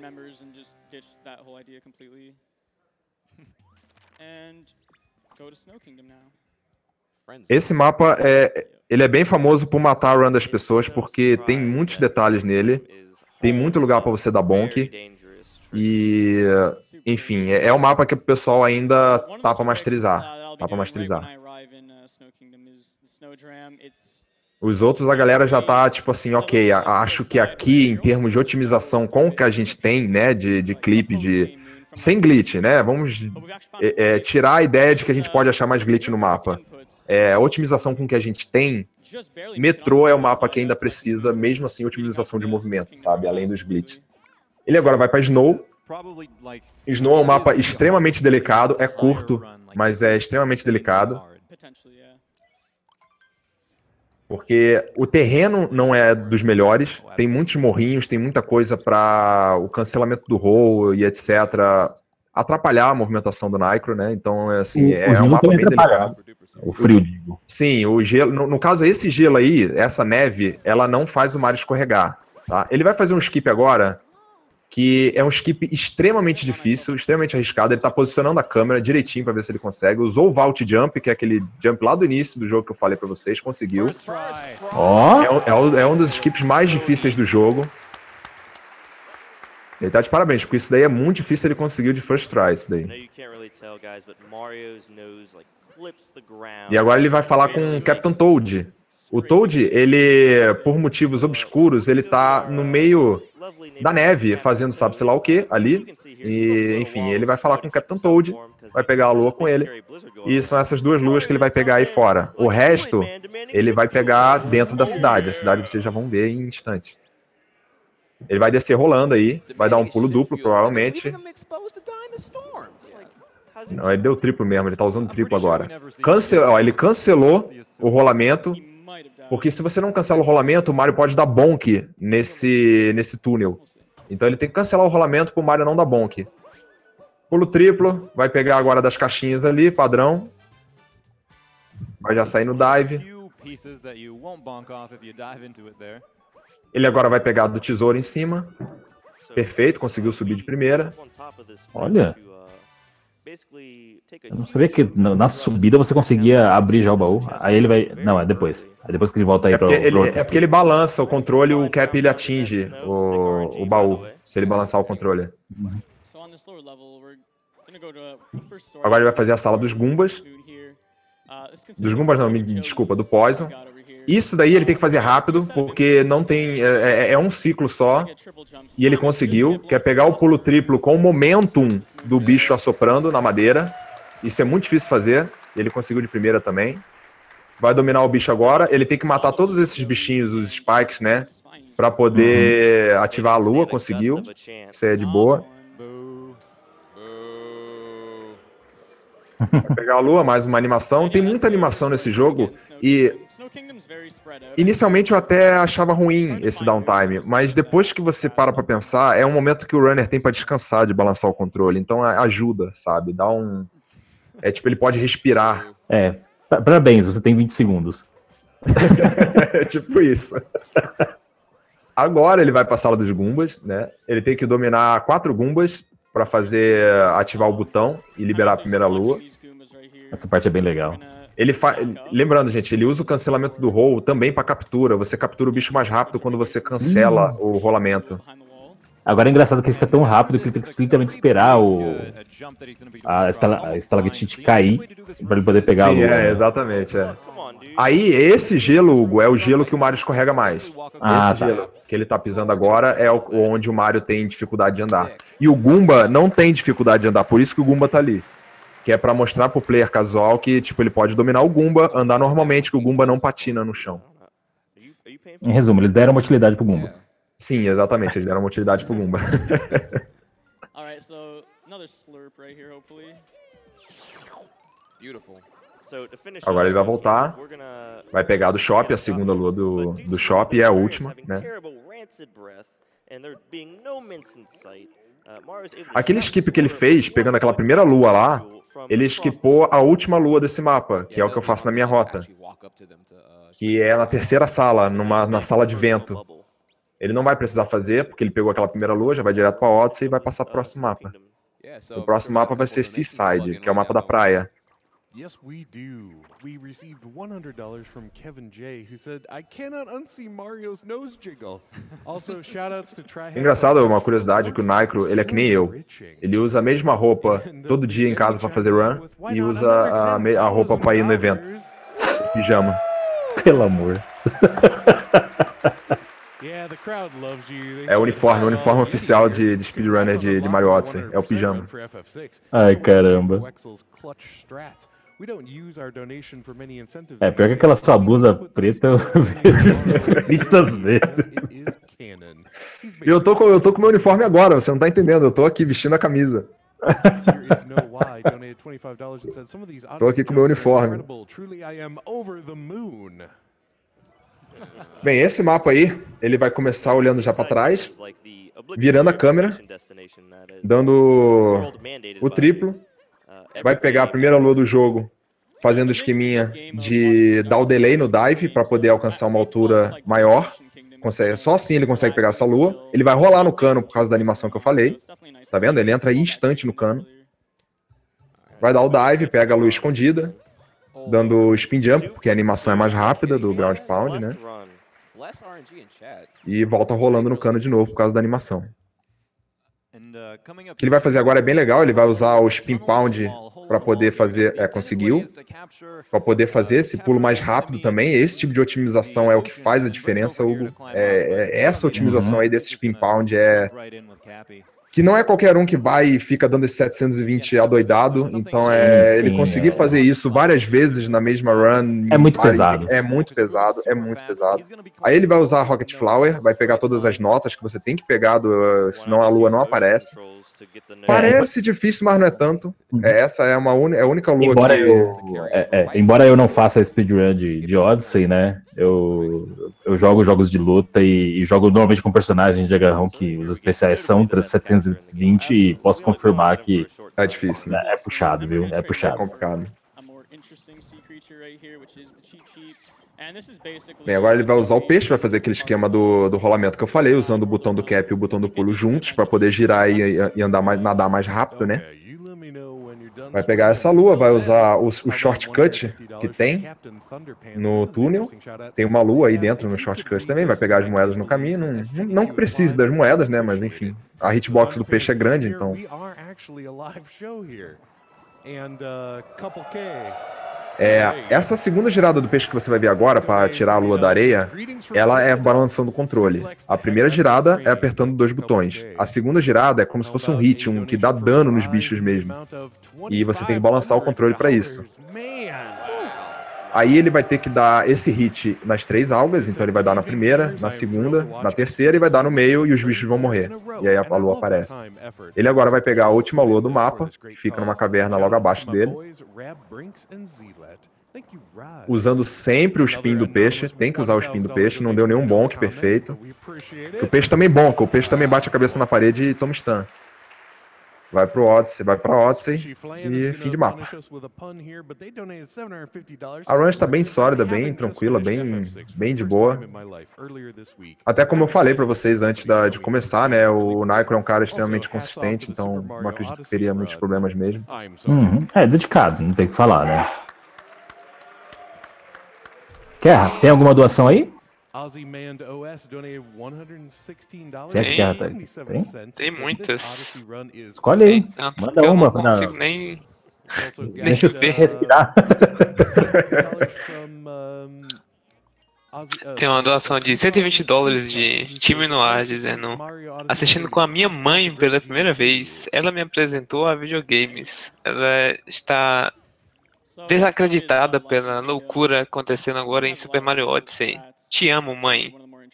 Esse mapa ele é bem famoso por matar a run das pessoas, porque tem muitos detalhes nele, tem muito lugar pra você dar bonk. E, enfim, é um mapa que o pessoal ainda tá pra masterizar. Os outros, a galera já tá, tipo assim, ok, acho que aqui, em termos de otimização com o que a gente tem, né, de clipe, sem glitch, né, vamos tirar a ideia de que a gente pode achar mais glitch no mapa. a otimização com que a gente tem, Metrô é o mapa que ainda precisa, mesmo assim, otimização de movimento, sabe? Além dos glitch. Ele agora vai para Snow. Snow é um mapa extremamente delicado, é curto, mas é extremamente delicado. Porque o terreno não é dos melhores, tem muitos morrinhos, tem muita coisa para o cancelamento do roll e etc. atrapalhar a movimentação do Nitro, né? Então, assim, é um mapa bem delicado. O frio, digo. Sim, o gelo. No caso, esse gelo aí, essa neve, ela não faz o Mario escorregar, tá? Ele vai fazer um skip agora, que é um skip extremamente difícil, extremamente arriscado. Ele tá posicionando a câmera direitinho para ver se ele consegue. Usou o Vault Jump, que é aquele jump lá do início do jogo que eu falei para vocês, conseguiu. Ó! É um dos skips mais difíceis do jogo. Ele tá de parabéns, porque isso daí é muito difícil, ele conseguiu de first try, isso daí. E agora ele vai falar com o Captain Toad. O Toad, ele, por motivos obscuros, ele tá no meio da neve, fazendo sabe-se lá o que ali. E, enfim, ele vai falar com o Captain Toad, vai pegar a lua com ele. E são essas duas luas que ele vai pegar aí fora. O resto, ele vai pegar dentro da cidade. A cidade vocês já vão ver em instantes. Ele vai descer rolando aí, vai dar um pulo duplo, provavelmente. Não, ele deu triplo mesmo, ele tá usando triplo agora. Ele cancelou o rolamento, porque se você não cancela o rolamento, o Mario pode dar bonk nesse túnel. Então ele tem que cancelar o rolamento pro Mario não dar bonk. Pulo triplo, vai pegar agora das caixinhas ali, padrão. Vai já sair no dive. Ele agora vai pegar do tesouro em cima. Perfeito, conseguiu subir de primeira. Olha. Eu não sabia que na subida você conseguia abrir já o baú. Aí ele vai... Não, é depois. É depois que ele volta aí pra... É porque ele balança o controle e o Cap ele atinge o baú. Se ele balançar o controle. Agora ele vai fazer a sala dos Goombas. Dos Goombas não, me desculpa, do Poison. Isso daí ele tem que fazer rápido, porque não tem... É um ciclo só. E ele conseguiu. Que é pegar o pulo triplo com o momentum do bicho assoprando na madeira. Isso é muito difícil fazer. Ele conseguiu de primeira também. Vai dominar o bicho agora. Ele tem que matar todos esses bichinhos, os spikes, né? Pra poder ativar a lua. Conseguiu. Isso aí é de boa. Vai pegar a lua, mais uma animação. Tem muita animação nesse jogo. E... inicialmente eu até achava ruim esse downtime, mas depois que você para pra pensar, é um momento que o runner tem pra descansar de balançar o controle, então ajuda, sabe? Dá um... É tipo, ele pode respirar. Parabéns, você tem 20 segundos. É tipo isso. Agora ele vai pra sala dos Goombas, né? Ele tem que dominar 4 Goombas pra ativar o botão e liberar a primeira lua. Essa parte é bem legal. Lembrando, gente, ele usa o cancelamento do roll também para captura. Você captura o bicho mais rápido quando você cancela o rolamento. Agora é engraçado que ele fica tão rápido que ele tem que literalmente esperar a estalactite cair para ele poder pegar a lua. Exatamente. Aí, esse gelo, Hugo, é o gelo que o Mario escorrega mais. Esse gelo que ele tá pisando agora é onde o Mario tem dificuldade de andar. E o Goomba não tem dificuldade de andar, por isso que o Goomba tá ali. Que é pra mostrar pro player casual que, tipo, ele pode dominar o Goomba, andar normalmente, que o Goomba não patina no chão. Em resumo, eles deram uma utilidade pro Goomba. Sim, exatamente, eles deram uma utilidade pro Goomba. Agora ele vai voltar, vai pegar do Shop, a segunda lua do Shop, e é a última, né? Aquele skip que ele fez, pegando aquela primeira lua lá, ele skipou a última lua desse mapa, que é o que eu faço na minha rota. Que é na terceira sala, na sala de vento. Ele não vai precisar fazer, porque ele pegou aquela primeira lua, já vai direto pra Odyssey e vai passar pro próximo mapa. O próximo mapa vai ser Seaside, que é o mapa da praia. Yes, we do. We received $100 from Kevin J, who said, "I cannot unsee Mario's nose jiggle." Also, shoutouts to Tryhard. Engraçado, uma curiosidade, que o Nitro, ele é que nem eu. Ele usa a mesma roupa todo dia em casa pra fazer run e usa a roupa pra ir no evento. Pijama. Pelo amor. É o uniforme oficial de speedrunner de Mario Odyssey. É o pijama. Ai, caramba. Pior que aquela sua blusa preta eu vejo muitas vezes. E eu tô com meu uniforme agora, você não tá entendendo, eu tô aqui vestindo a camisa. Tô aqui com meu uniforme. Bem, esse mapa aí, ele vai começar olhando já pra trás, virando a câmera, dando o triplo, vai pegar a primeira lua do jogo, fazendo o esqueminha de dar o delay no dive para poder alcançar uma altura maior. Só assim ele consegue pegar essa lua. Ele vai rolar no cano por causa da animação que eu falei. Tá vendo? Ele entra instante no cano. Vai dar o dive, pega a lua escondida, dando o spin jump, porque a animação é mais rápida do ground pound, né? E volta rolando no cano de novo por causa da animação. O que ele vai fazer agora é bem legal, ele vai usar o spin pound para poder fazer, conseguiu, para poder fazer esse pulo mais rápido também. Esse tipo de otimização é o que faz a diferença, Hugo. Essa otimização aí desse spin pound que não é qualquer um que vai e fica dando esse 720 adoidado, então ele conseguir fazer isso várias vezes na mesma run... É muito pesado. É muito pesado. Aí ele vai usar a Rocket Flower, vai pegar todas as notas que você tem que pegar, senão a lua não aparece. Parece difícil, mas não é tanto. Essa é a única lua embora eu não faça speedrun de Odyssey, né? Eu jogo jogos de luta e jogo normalmente com personagens de agarrão que os especiais são 720 e posso confirmar que é difícil, né? É puxado, viu? É puxado. É complicado. Bem, agora ele vai usar o peixe, vai fazer aquele esquema do rolamento que eu falei, usando o botão do cap e o botão do pulo juntos para poder girar e nadar mais rápido, né? Vai pegar essa lua, vai usar o shortcut que tem no túnel. Tem uma lua aí dentro no shortcut também, vai pegar as moedas no caminho. Não que precise das moedas, né? Mas enfim, a hitbox do peixe é grande, então... essa segunda girada do peixe que você vai ver agora, para tirar a lua da areia, ela é balançando o controle. A primeira girada é apertando 2 botões. A segunda girada é como se fosse um hit, que dá dano nos bichos mesmo. E você tem que balançar o controle para isso. Aí ele vai ter que dar esse hit nas 3 algas, então ele vai dar na primeira, na segunda, na terceira e vai dar no meio e os bichos vão morrer. E aí a lua aparece. Ele agora vai pegar a última lua do mapa, que fica numa caverna logo abaixo dele. Usando sempre o spin do peixe, tem que usar o spin do peixe, não deu nenhum bonk perfeito. O peixe também bonka, o peixe também bate a cabeça na parede e toma stun. Vai pra Odyssey e fim de mapa. A run está bem sólida, bem tranquila, bem de boa. Até como eu falei pra vocês antes de começar, né, o Naiko é um cara extremamente consistente, então não acredito que teria muitos problemas mesmo. É dedicado, não tem o que falar, né? Tem alguma doação aí? Tem muitas. Escolhe aí. Manda uma. Eu não consigo nem deixa eu respirar. Tem uma doação de $120 de time no ar dizendo: assistindo com a minha mãe pela primeira vez, ela me apresentou a videogames. Ela está desacreditada pela loucura acontecendo agora em Super Mario Odyssey. Te amo, mãe.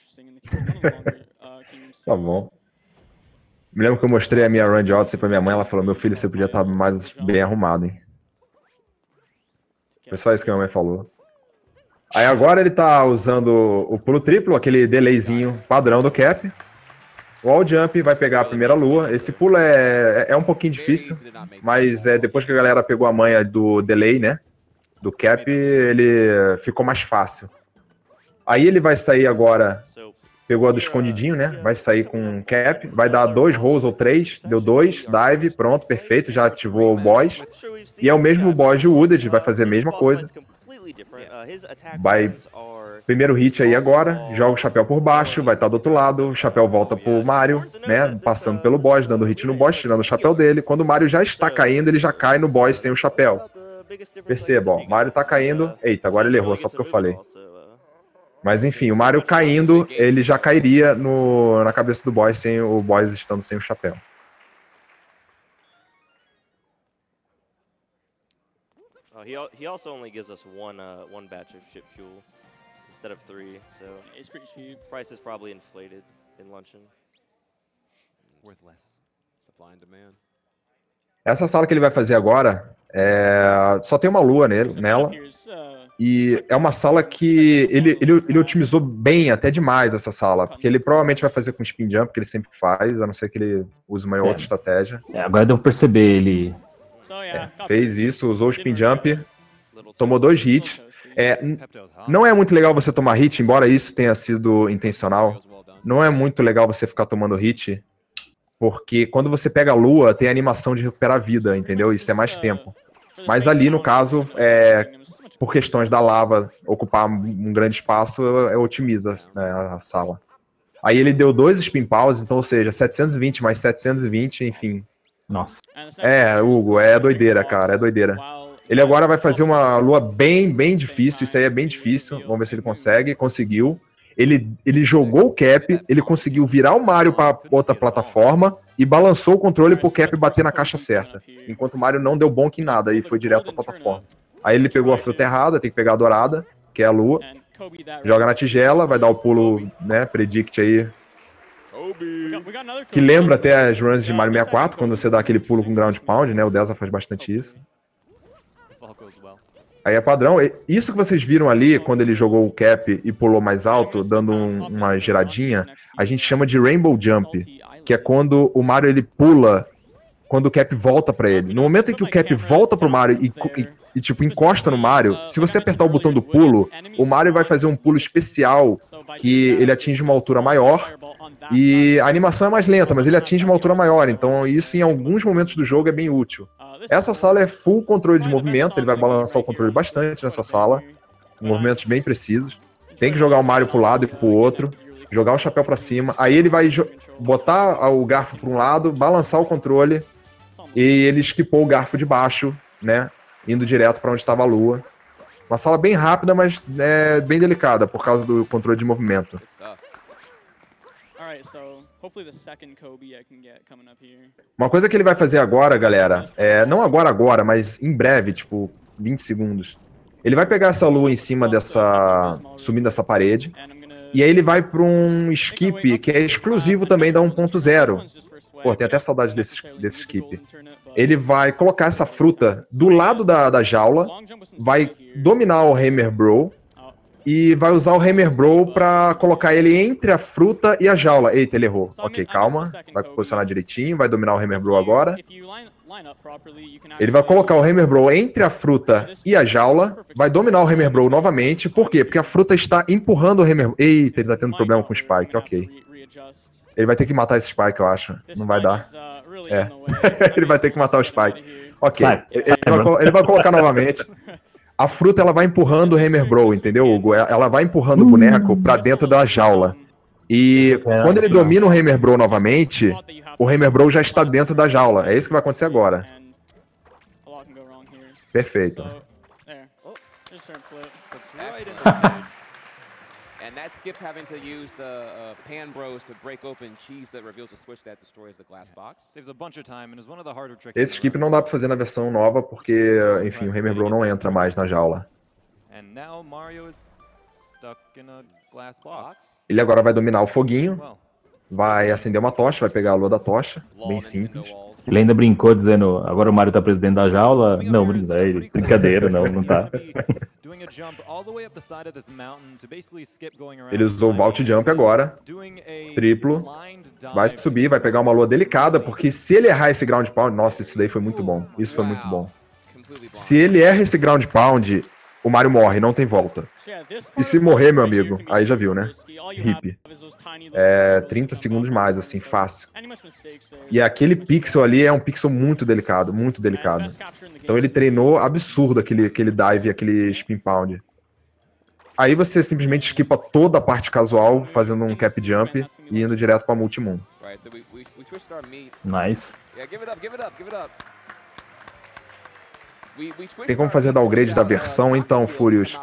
Tá bom. Me lembro que eu mostrei a minha run de Odyssey pra minha mãe, ela falou: meu filho, você podia estar mais bem arrumado, hein? Foi só isso que a minha mãe falou. Aí agora ele tá usando o pulo triplo, aquele delayzinho padrão do cap. O wall jump vai pegar a primeira lua. Esse pulo é um pouquinho difícil, mas depois que a galera pegou a manha do delay, né? Do cap, ele ficou mais fácil. Aí ele vai sair agora, pegou a do escondidinho, né? Vai sair com cap, vai dar 2 rolls ou 3, deu 2, dive, pronto, perfeito, já ativou o boss. E é o mesmo boss de Wooded, vai fazer a mesma coisa. Vai, primeiro hit aí agora, joga o chapéu por baixo, vai estar do outro lado, o chapéu volta pro Mario, né? Passando pelo boss, dando hit no boss, tirando o chapéu dele. Quando o Mario já está caindo, ele já cai no boss sem o chapéu. Perceba, ó, o Mario tá caindo. Eita, agora ele errou, só porque eu falei. Mas enfim, o Mario caindo, ele já cairia na cabeça do boss, sem o boss estando sem o chapéu. He also only gives us one batch of ship fuel instead of 3, so It's pretty cheap. price is probably inflated in Luncheon. Worth less. Supply and demand. Essa sala que ele vai fazer agora, só tem uma lua nela. E é uma sala que ele otimizou bem, até demais, essa sala. Porque ele provavelmente vai fazer com spin jump, que ele sempre faz, a não ser que ele use uma outra estratégia. Agora deu pra perceber, ele Fez isso, usou o spin jump, tomou 2 hits. Não é muito legal você tomar hit, embora isso tenha sido intencional. Não é muito legal você ficar tomando hit, porque quando você pega a lua, tem a animação de recuperar a vida, entendeu? Isso é mais tempo. Mas ali, no caso, por questões da lava ocupar um grande espaço, otimiza, né, a sala. Aí ele deu 2 spin paus, então, ou seja, 720 mais 720, enfim. Nossa. Hugo, é doideira, cara, é doideira. Ele agora vai fazer uma lua bem difícil, isso aí é bem difícil, vamos ver se ele consegue. Conseguiu. Ele jogou o Cap, ele conseguiu virar o Mario para outra plataforma e balançou o controle pro Cap bater na caixa certa. Enquanto o Mario não deu bonk em nada e foi direto pra plataforma. Aí ele pegou a fruta errada, tem que pegar a dourada, que é a lua. Joga na tigela, vai dar o pulo, né, predict aí. Que lembra até as runs de Mario 64, quando você dá aquele pulo com ground pound, né, o Delta faz bastante isso. Aí é padrão. Isso que vocês viram ali, quando ele jogou o Cap e pulou mais alto, dando uma giradinha, a gente chama de Rainbow Jump, que é quando o Mario ele pula, quando o Cap volta pra ele. No momento em que o Cap volta pro Mario e tipo, encosta no Mario, se você apertar o botão do pulo, o Mario vai fazer um pulo especial, que ele atinge uma altura maior, e a animação é mais lenta, mas ele atinge uma altura maior, então isso em alguns momentos do jogo é bem útil. Essa sala é full controle de movimento, ele vai balançar o controle bastante nessa sala, movimentos bem precisos. Tem que jogar o Mario pro lado e pro outro, jogar o chapéu pra cima, aí ele vai botar o garfo pra um lado, balançar o controle, e ele esquipou o garfo de baixo, né, indo direto pra onde estava a lua. Uma sala bem rápida, mas bem delicada, por causa do controle de movimento. Uma coisa que ele vai fazer agora, galera, não agora, mas em breve, tipo 20 segundos. Ele vai pegar essa lua em cima subindo essa parede, e aí ele vai para um skip que é exclusivo também da 1.0. Pô, tem até saudade desse skip. Ele vai colocar essa fruta do lado da jaula, vai dominar o Hammer Bro, e vai usar o Hammer Bro pra colocar ele entre a fruta e a jaula. Eita, ele errou. Ok, calma. Vai posicionar direitinho, vai dominar o Hammer Bro agora. Ele vai colocar o Hammer Bro entre a fruta e a jaula, vai dominar o Hammer Bro novamente. Por quê? Porque a fruta está empurrando o Hammer Bro. Eita, ele tá tendo problema com o Spike, ok. Ele vai ter que matar esse Spike, eu acho. Não vai dar. Ele vai ter que matar o Spike. Ok, ele vai colocar novamente. A fruta, ela vai empurrando o Hammer Bro, entendeu, Hugo? Ela vai empurrando o boneco pra dentro da jaula. E quando ele domina o Hammer Bro novamente, o Hammer Bro já está dentro da jaula. É isso que vai acontecer agora. Perfeito. And that Skip having to use the Pan Bros to break open cheese that reveals a switch that destroys the glass box. Saves a bunch of time and is one of the harder tricks. Esse skip não dá pra fazer na versão nova porque, enfim, o Hammer Bro não entra mais na jaula. And now Mario is stuck in a glass box. Ele agora vai dominar o foguinho, vai acender uma tocha, vai pegar a lua da tocha, bem simples. Ele ainda brincou dizendo, agora o Mario tá presidente da jaula. Não, brincadeira, não tá. Ele usou o Vault Jump agora, triplo, vai subir, vai pegar uma lua delicada, porque se ele errar esse Ground Pound, nossa, isso daí foi muito bom, isso foi muito bom. Se ele erra esse Ground Pound, o Mario morre, não tem volta. E se morrer, meu amigo, aí já viu, né? Hip. 30 segundos mais, assim, fácil. E aquele pixel ali é um pixel muito delicado, muito delicado. Então ele treinou absurdo aquele dive, aquele spin pound. Aí você simplesmente esquipa toda a parte casual, fazendo um cap jump e indo direto pra multi-moon. Nice. Tem como fazer downgrade da versão, então, Furious.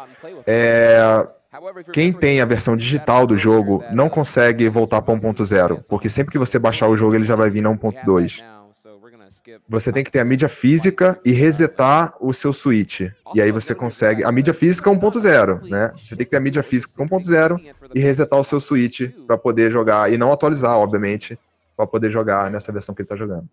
Quem tem a versão digital do jogo não consegue voltar para 1.0, porque sempre que você baixar o jogo ele já vai vir na 1.2. você tem que ter a mídia física e resetar o seu switch. E aí você consegue... A mídia física é 1.0, né? Você tem que ter a mídia física 1.0 e resetar o seu switch para poder jogar. E não atualizar, obviamente, para poder jogar nessa versão que ele está jogando.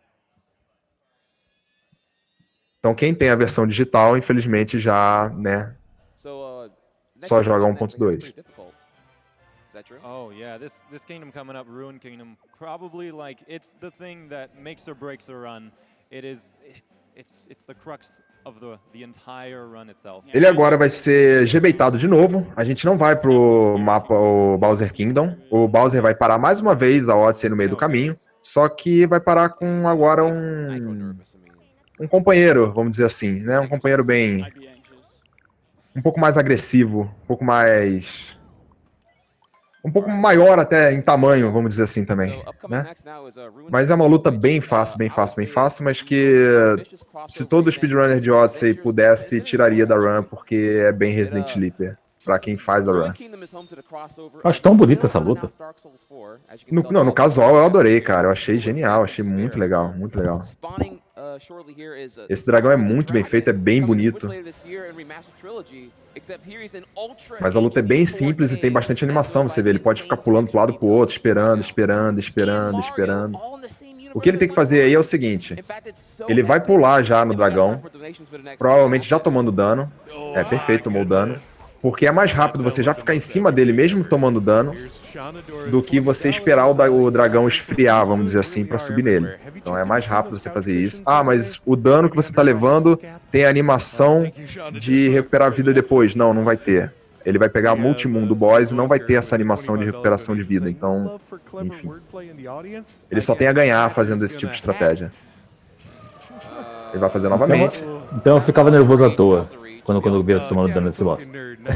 Então quem tem a versão digital, infelizmente, já, né, só joga 1.2. Oh yeah, this kingdom coming up, Ruin Kingdom, probably like it's the thing that makes or breaks the run. It's the crux of the entire run itself. Ele agora vai ser G-baitado de novo. A gente não vai pro mapa o Bowser Kingdom. O Bowser vai parar mais uma vez a Odyssey no meio do caminho. Só que vai parar com agora um companheiro, vamos dizer assim, né? Um companheiro bem... um pouco mais agressivo, um pouco maior até em tamanho, vamos dizer assim também, né? Mas é uma luta bem fácil, mas que se todo speedrunner de Odyssey pudesse, tiraria da run, porque é bem Resident Leaper, pra quem faz a run. Eu acho tão bonita essa luta. No casual eu adorei, cara, eu achei genial, achei muito legal, muito legal. Esse dragão é muito bem feito, é bem bonito. Mas a luta é bem simples e tem bastante animação, você vê, ele pode ficar pulando pro lado pro outro, esperando. O que ele tem que fazer aí é o seguinte, ele vai pular já no dragão, provavelmente já tomando dano, perfeito, tomou dano, porque é mais rápido você já ficar em cima dele mesmo tomando dano, do que você esperar o dragão esfriar, vamos dizer assim, pra subir nele. Então é mais rápido você fazer isso. Ah, mas o dano que você tá levando tem a animação de recuperar a vida depois. Não, não vai ter. Ele vai pegar Multimoon do boss e não vai ter essa animação de recuperação de vida. Então, enfim. Ele só tem a ganhar fazendo esse tipo de estratégia. Ele vai fazer novamente. Então eu ficava nervoso à toa quando eu vi você tomando dano nesse boss.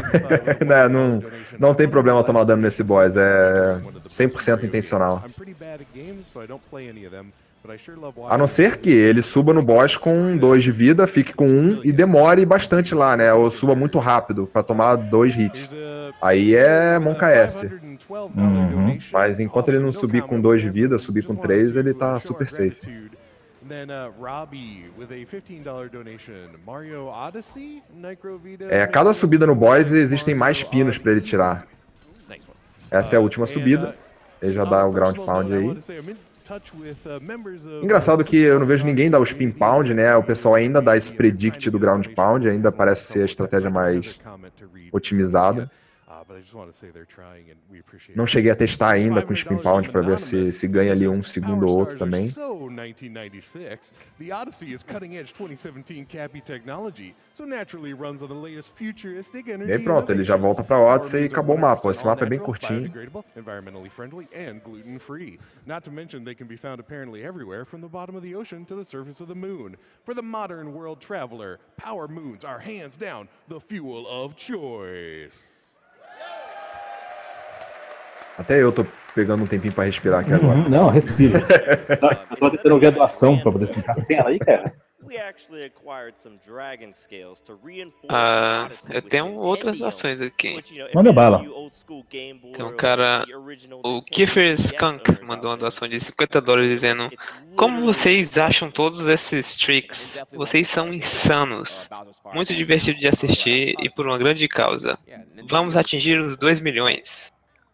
Não tem problema tomar dano nesse boss, é 100% intencional. A não ser que ele suba no boss com 2 de vida, fique com 1 e demore bastante lá, né? Ou suba muito rápido pra tomar 2 hits. Aí é Monka S. Mas enquanto ele não subir com 2 de vida, subir com 3, ele tá super safe. Cada subida no boss existem mais pinos pra ele tirar. Essa é a última subida. Ele já dá o ground pound aí. Engraçado que eu não vejo ninguém dar o spin pound, né? O pessoal ainda dá esse predict do ground pound, ainda parece ser a estratégia mais otimizada. Não cheguei a testar ainda com spin pound para ver se ganha ali um segundo ou outro também. E aí pronto, ele já volta para Odyssey e acabou o mapa. Esse mapa é bem curtinho. Até eu tô pegando um tempinho pra respirar aqui agora. Não, respira. Eu tô tentando ouvir a doação pra poder explicar. Tem ela aí, cara? Eu tenho outras doações aqui. Manda bala. Tem um cara, o Kiefer Skunk, mandou uma doação de $50 dizendo: como vocês acham todos esses tricks? Vocês são insanos. Muito divertido de assistir e por uma grande causa. Vamos atingir os 2 milhões.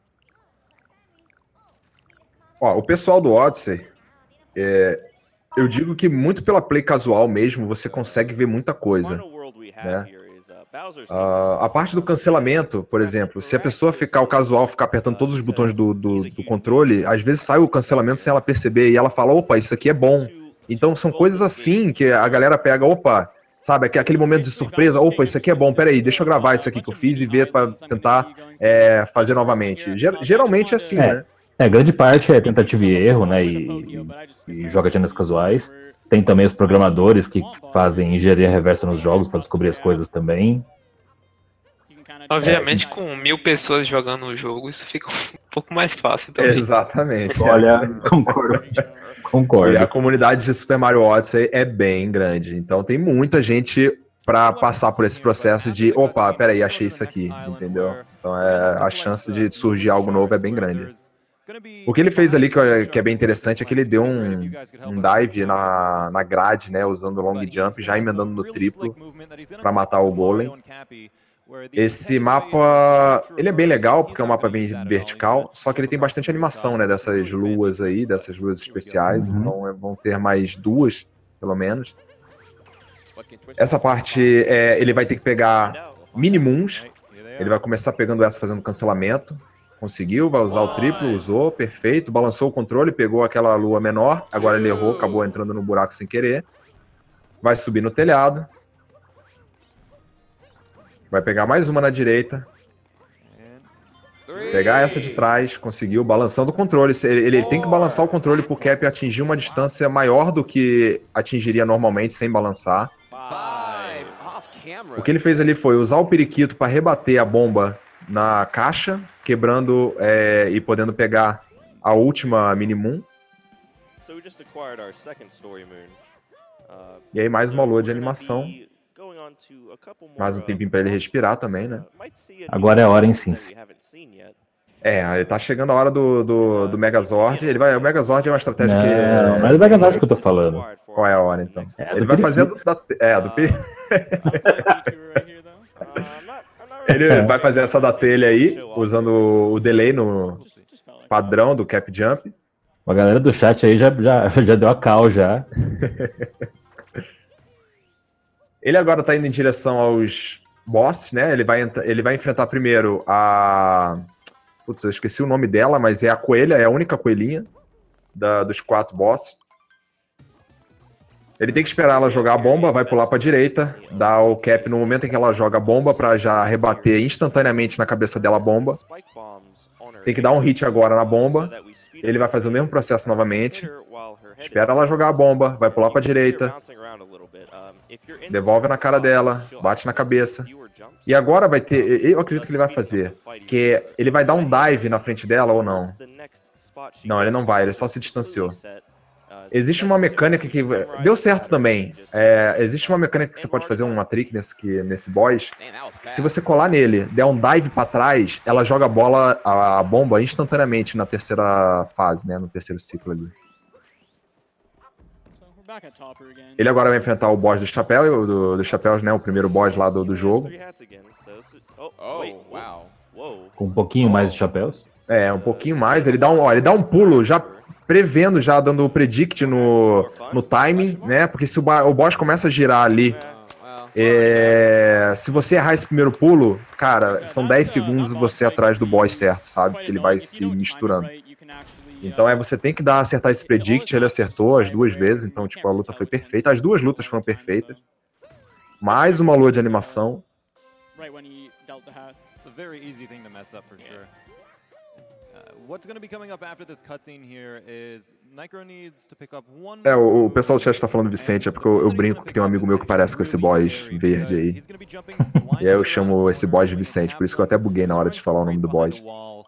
Ó, o pessoal do Odyssey, eu digo que muito pela play casual mesmo, você consegue ver muita coisa, né? A parte do cancelamento, por exemplo, se a pessoa ficar, o casual ficar apertando todos os botões do controle, às vezes sai o cancelamento sem ela perceber, e ela fala, opa, isso aqui é bom. Então são coisas assim que a galera pega, opa, sabe, aquele momento de surpresa, opa, isso aqui é bom, peraí, deixa eu gravar isso aqui que eu fiz e ver pra tentar fazer novamente. Geralmente é assim, né? Grande parte é tentativa e erro, né, e jogatinas casuais. Tem também os programadores que fazem engenharia reversa nos jogos para descobrir as coisas também. Obviamente, com 1.000 pessoas jogando o jogo, isso fica um pouco mais fácil também. Exatamente. Olha, concordo. E a comunidade de Super Mario Odyssey é bem grande, então tem muita gente para passar por esse processo de, opa, peraí, achei isso aqui, entendeu? Então a chance de surgir algo novo é bem grande. O que ele fez ali, que é bem interessante, é que ele deu um dive na grade, né, usando o long jump, já emendando no triplo para matar o golem. Esse mapa, ele é bem legal, porque é um mapa bem vertical, só que ele tem bastante animação, né, dessas luas aí, dessas luas especiais, então vão ter mais 2, pelo menos. Essa parte, ele vai ter que pegar minimuns, ele vai começar pegando essa fazendo cancelamento. Conseguiu, vai usar o triplo, usou, perfeito. Balançou o controle, pegou aquela lua menor. Agora ele errou, acabou entrando no buraco sem querer. Vai subir no telhado. Vai pegar mais uma na direita. Pegar essa de trás, conseguiu, balançando o controle. Ele tem que balançar o controle pro Cap atingir uma distância maior do que atingiria normalmente sem balançar. O que ele fez ali foi usar o periquito para rebater a bomba na caixa, quebrando e podendo pegar a última Minimoon. E aí mais uma lua de animação. Mais um tempinho para ele respirar também, né? Agora é a hora em sim. Ele tá chegando a hora do Megazord. O Megazord é uma estratégia que... Não é do Megazord que eu tô falando. Qual é a hora, então? Ele vai fazer do Ele vai fazer essa da telha aí, usando o delay no padrão do Cap Jump. A galera do chat aí já deu a cal já. Ele agora tá indo em direção aos bosses, né? Ele vai enfrentar primeiro a... Putz, eu esqueci o nome dela, mas é a coelha, é a única coelhinha dos 4 bosses. Ele tem que esperar ela jogar a bomba, vai pular pra direita, dá o Cap no momento em que ela joga a bomba pra já rebater instantaneamente na cabeça dela a bomba. Tem que dar um hit agora na bomba. Ele vai fazer o mesmo processo novamente. Espera ela jogar a bomba, vai pular pra direita. Devolve na cara dela, bate na cabeça. E agora vai ter, eu acredito que ele vai fazer, que ele vai dar um dive na frente dela ou não? Não, ele não vai, ele só se distanciou. Existe uma mecânica que... Deu certo também. Existe uma mecânica que você pode fazer uma trick nesse boss. Que se você colar nele, der um dive pra trás, ela joga a bomba instantaneamente na terceira fase, né? No terceiro ciclo ali. Ele agora vai enfrentar o boss do chapéu, dos chapéus, né? O primeiro boss lá do jogo. Com um pouquinho mais de chapéus. Um pouquinho mais. Ele dá um pulo já... Prevendo, já dando o predict no timing, né? Porque se o boss começa a girar ali, se você errar esse primeiro pulo, cara, são 10 segundos você atrás do boss certo, sabe? Ele vai se misturando. Então você tem que acertar esse predict, ele acertou as 2 vezes, então tipo, a luta foi perfeita. As 2 lutas foram perfeitas. Mais uma lua de animação. O pessoal do chat tá falando Vicente, é porque eu brinco que tem um amigo meu que parece com esse boss verde aí. E aí eu chamo esse boss de Vicente, por isso que eu até buguei na hora de falar o nome do boss.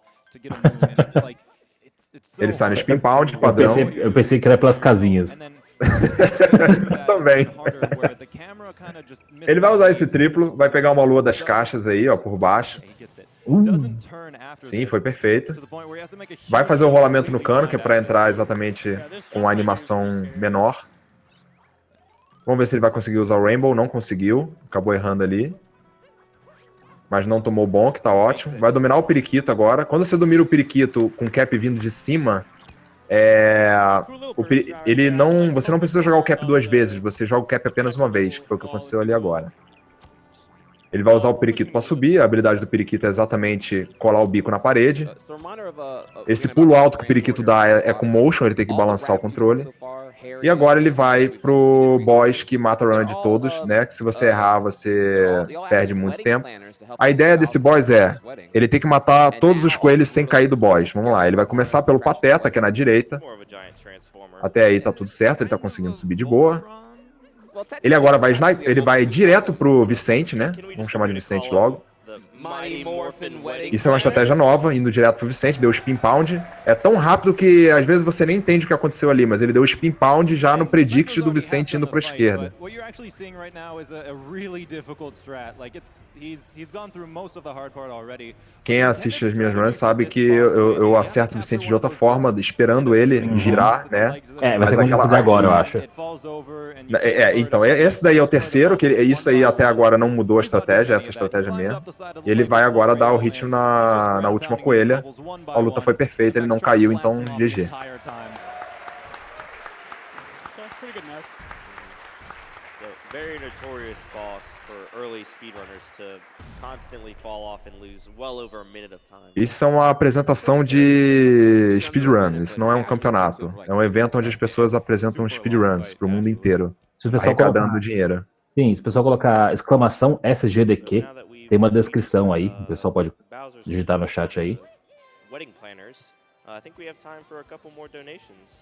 Ele sai no spin pound, padrão. Eu pensei que era pelas casinhas. Também. Ele vai usar esse triplo, vai pegar uma lua das caixas aí, ó, por baixo. Sim, foi perfeito. Vai fazer o rolamento no cano, que é pra entrar exatamente com a animação menor. Vamos ver se ele vai conseguir usar o Rainbow. Não conseguiu, acabou errando ali. Mas não tomou bonk, tá ótimo. Vai dominar o periquito agora. Quando você domina o periquito com o Cap vindo de cima, você não precisa jogar o Cap 2 vezes, você joga o Cap apenas uma vez, que foi o que aconteceu ali agora. Ele vai usar o periquito para subir, a habilidade do periquito é exatamente colar o bico na parede. Esse pulo alto que o periquito dá é com motion, ele tem que balançar o controle. E agora ele vai pro boss que mata a run de todos, né? Que se você errar, você perde muito tempo. A ideia desse boss ele tem que matar todos os coelhos sem cair do boss. Vamos lá, ele vai começar pelo Pateta, que é na direita. Até aí tá tudo certo, ele tá conseguindo subir de boa. Ele agora vai direto pro Vicente, né? Vamos chamar de Vicente logo. Isso é uma estratégia nova, indo direto pro Vicente, deu o Spin Pound. É tão rápido que às vezes você nem entende o que aconteceu ali, mas ele deu o Spin Pound já no predict do Vicente indo pra esquerda. Quem assiste as minhas runs sabe que eu acerto o Vicente de outra forma, esperando ele girar, né? Vai ser como fazer agora, eu acho. Então, esse daí é o terceiro, que isso aí até agora não mudou a estratégia, essa estratégia mesmo. E ele vai agora dar o hit na última coelha. A luta foi perfeita, ele não caiu, então GG. Very notorious boss for early speedrunners to constantly fall off and lose well over a minute of time. Isso é uma apresentação de speedrun, isso não é um campeonato. É um evento onde as pessoas apresentam speedruns pro mundo inteiro, arrecadando dinheiro. Sim, se o pessoal colocar exclamação SGDQ, tem uma descrição aí, o pessoal pode digitar no chat aí. Wedding planners, I think we have time for a couple more donations.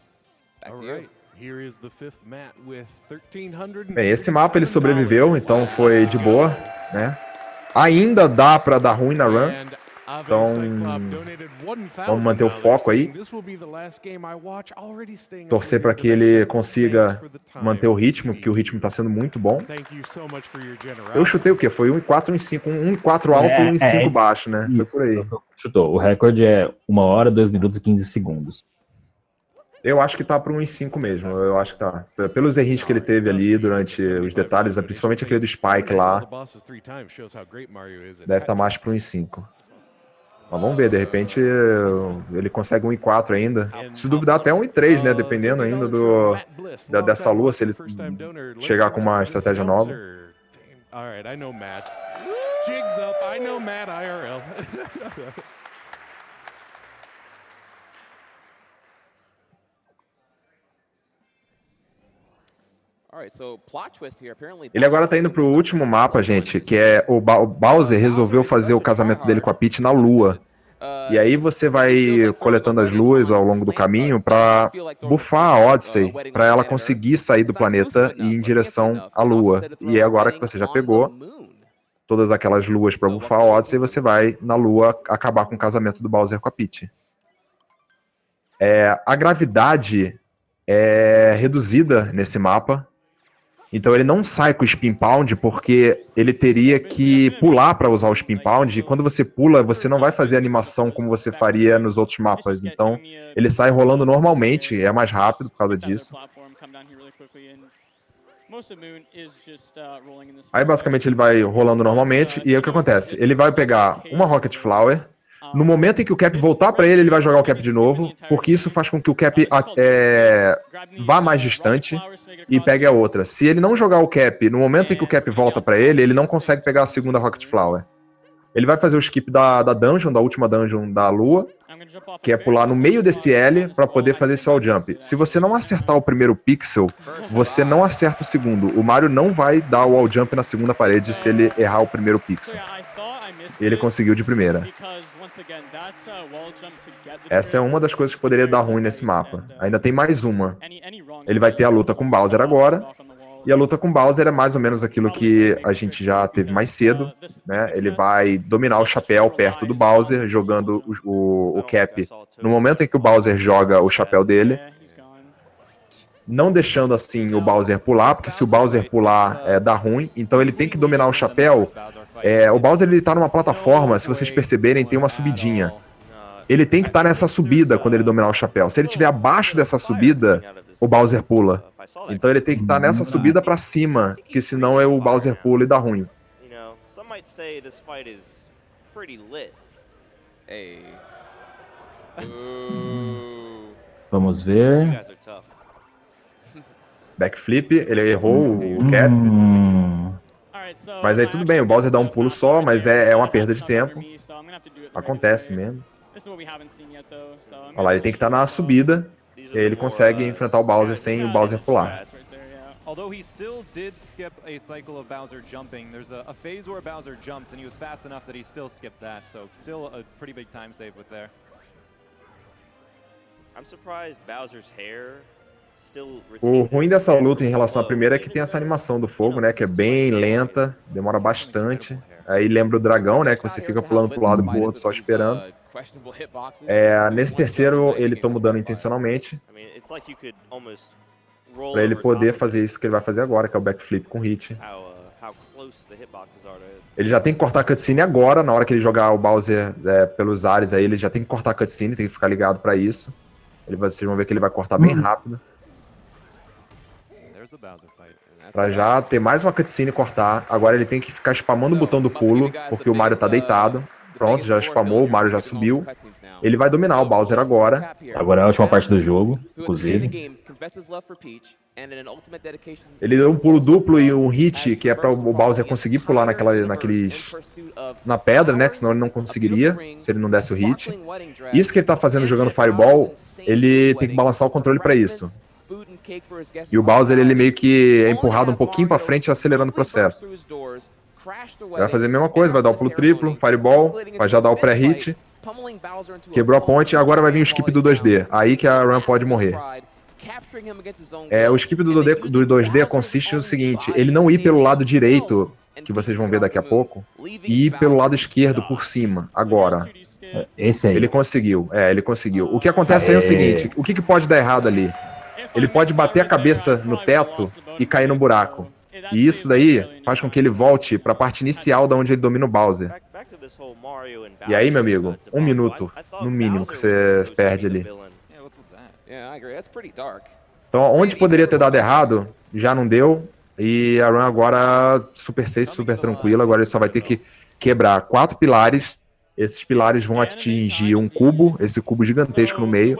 Bem, esse mapa ele sobreviveu, então foi de boa, né? Ainda dá pra dar ruim na run, então vamos manter o foco aí. Torcer para que ele consiga manter o ritmo, porque o ritmo tá sendo muito bom. Eu chutei o quê? Foi 1,4, 1,5, 1,4 alto e 1,5 baixo, né? Foi por aí. Chutou. O recorde é 1 hora, 2 minutos e 15 segundos. Eu acho que tá para 1,5 mesmo, eu acho que tá. Pelos errinhos que ele teve ali durante os detalhes, principalmente aquele do Spike lá, deve estar mais para 1,5. Mas vamos ver, de repente ele consegue 1,4 ainda. Se duvidar até 1,3, né, dependendo ainda dessa lua, se ele chegar com uma estratégia nova. Ele agora tá indo pro último mapa, gente, que é o Bowser resolveu fazer o casamento dele com a Peach na lua. E aí você vai coletando as luas ao longo do caminho pra buffar a Odyssey, pra ela conseguir sair do planeta e ir em direção à lua. E é agora que você já pegou todas aquelas luas pra buffar a Odyssey, você vai na lua acabar com o casamento do Bowser com a Peach. A gravidade é reduzida nesse mapa. Então ele não sai com o Spin Pound porque ele teria que pular para usar o Spin Pound, e quando você pula, você não vai fazer animação como você faria nos outros mapas. Então ele sai rolando normalmente, é mais rápido por causa disso. Aí basicamente ele vai rolando normalmente, e aí o que acontece? Ele vai pegar uma Rocket Flower. No momento em que o Cap voltar para ele vai jogar o Cap de novo, porque isso faz com que o Cap vá mais distante e pegue a outra. Se ele não jogar o Cap, no momento em que o Cap volta para ele não consegue pegar a segunda Rocket Flower. Ele vai fazer o skip da dungeon, da última dungeon da lua, que é pular no meio desse L para poder fazer esse wall jump. Se você não acertar o primeiro pixel, você não acerta o segundo. O Mario não vai dar o wall jump na segunda parede se ele errar o primeiro pixel. Ele conseguiu de primeira. Essa é uma das coisas que poderia dar ruim nesse mapa. Ainda tem mais uma. Ele vai ter a luta com Bowser agora. E a luta com Bowser é mais ou menos aquilo que a gente já teve mais cedo, né? Ele vai dominar o chapéu perto do Bowser, jogando o Cap no momento em que o Bowser joga o chapéu dele. Não deixando assim o Bowser pular, porque se o Bowser pular dá ruim. Então ele tem que dominar o chapéu. O Bowser ele tá numa plataforma, se vocês perceberem, tem uma subidinha. Ele tem que estar nessa subida quando ele dominar o chapéu. Se ele estiver abaixo dessa subida, o Bowser pula. Então ele tem que estar nessa subida pra cima, que senão o Bowser pula e dá ruim. Vamos ver. Backflip, ele errou o Cap. Mas aí tudo bem, o Bowser dá um pulo só, mas é uma perda de tempo. Acontece mesmo. Olha lá, ele tem que estar na subida, e aí ele consegue enfrentar o Bowser sem o Bowser pular. Although he still did skip a cycle of Bowser jumping, there's a phase where Bowser jumps and he was fast enough that he still skipped that, so still a pretty big time save with there. I'm surprised Bowser's hair still O ruim dessa luta em relação à primeira é que tem essa animação do fogo, né, que é bem lenta, demora bastante. Aí lembra o dragão, né, que você fica pulando pro lado e pro outro só esperando. Nesse terceiro ele toma o dano intencionalmente, pra ele poder fazer isso que ele vai fazer agora, que é o backflip com hit. Ele já tem que cortar a cutscene agora, na hora que ele jogar o Bowser pelos ares aí, ele já tem que cortar a cutscene, tem que ficar ligado pra isso. Vocês vão ver que ele vai cortar bem rápido. Pra já ter mais uma cutscene e cortar. Agora ele tem que ficar spamando o botão do pulo, porque o Mario tá deitado. Pronto, já spamou, o Mario já subiu. Ele vai dominar o Bowser agora. Agora é a última parte do jogo, inclusive. Ele deu um pulo duplo e um hit, que é para o Bowser conseguir pular na pedra, né? Que senão ele não conseguiria, se ele não desse o hit. Isso que ele tá fazendo jogando Fireball, ele tem que balançar o controle para isso. E o Bowser, ele meio que é empurrado um pouquinho para frente, acelerando o processo. Ele vai fazer a mesma coisa, vai dar o pulo triplo, Fireball, vai já dar o pré-hit. Quebrou a ponte, agora vai vir o skip do 2D. Aí que a run pode morrer. O skip do 2D consiste no seguinte, ele não ir pelo lado direito, que vocês vão ver daqui a pouco, e ir pelo lado esquerdo por cima, agora. Esse aí. Ele conseguiu, ele conseguiu. O que acontece aí é o seguinte, o que pode dar errado ali? Ele pode bater a cabeça no teto e cair no buraco. E isso daí faz com que ele volte para a parte inicial da onde ele domina o Bowser. E aí, meu amigo, 1 minuto, no mínimo, que você perde ali. Então, onde poderia ter dado errado, já não deu. E a run agora super safe, super tranquila. Agora ele só vai ter que quebrar 4 pilares. Esses pilares vão atingir um cubo, esse cubo gigantesco no meio.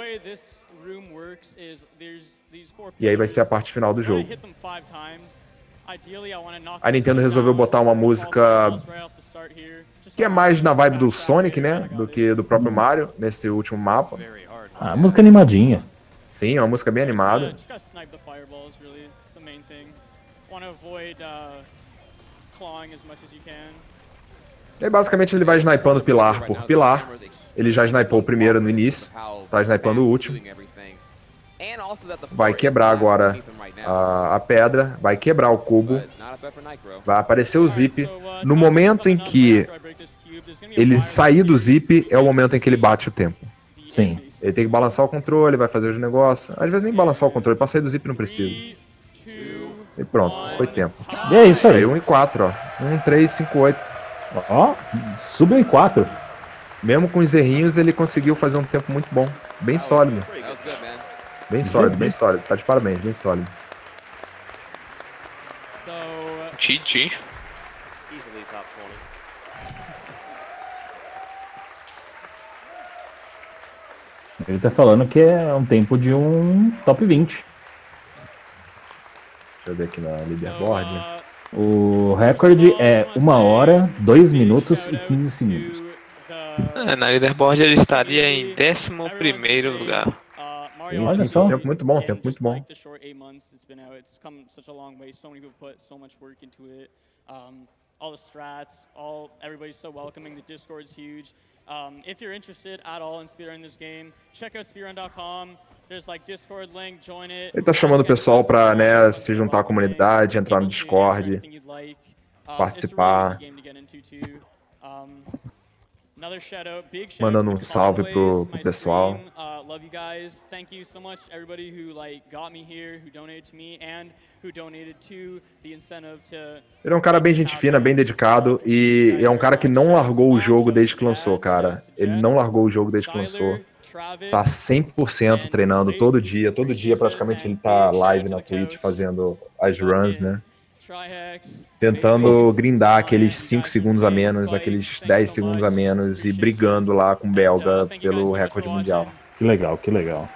E aí vai ser a parte final do jogo. A Nintendo resolveu botar uma música que é mais na vibe do Sonic, né? Do que do próprio Mario, nesse último mapa. Ah, música animadinha. Sim, é uma música bem animada. E aí, basicamente ele vai snipando pilar por pilar. Ele já snipou o primeiro no início, tá snipando o último. Vai quebrar agora a pedra, vai quebrar o cubo, vai aparecer o zip. No momento em que ele sair do zip, é o momento em que ele bate o tempo. Sim. Ele tem que balançar o controle, vai fazer os negócios. Às vezes nem balançar o controle, pra sair do zip não precisa. E pronto, foi tempo. E é isso aí. Aí 1 e 4, ó. 1, 3, 5, 8. Ó, subiu em 4. Mesmo com os errinhos, ele conseguiu fazer um tempo muito bom. Bem sólido. Bem sólido, bem sólido. Tá de parabéns, bem sólido. GG. Ele tá falando que é um tempo de um top 20. Deixa eu ver aqui na leaderboard. O recorde é 1 hora, 2 minutos e 15 segundos. Na leaderboard ele estaria em 11º lugar. Sim, olha sim, só. tempo muito bom, tempo muito bom. All the strats, everybody's so welcoming. The Discord's huge. If you're interested at all in speedrunning this game, check out speedrun.com. There's like Discord link, join it. Ele tá chamando o pessoal pra, né, se juntar à comunidade, entrar no Discord, participar. Mandando um salve pro pessoal. Love you guys. Thank you so much everybody who got me here, who donated to me and who donated to the incentive to. Ele é um cara bem gente fina, bem dedicado e é um cara que não largou o jogo desde que lançou, cara. Ele não largou o jogo desde que lançou. Tá 100% treinando todo dia praticamente ele tá live na Twitch fazendo as runs, né? Tentando grindar aqueles 5 segundos a menos, aqueles 10 segundos a menos e brigando lá com o belga pelo recorde mundial. Que legal, que legal.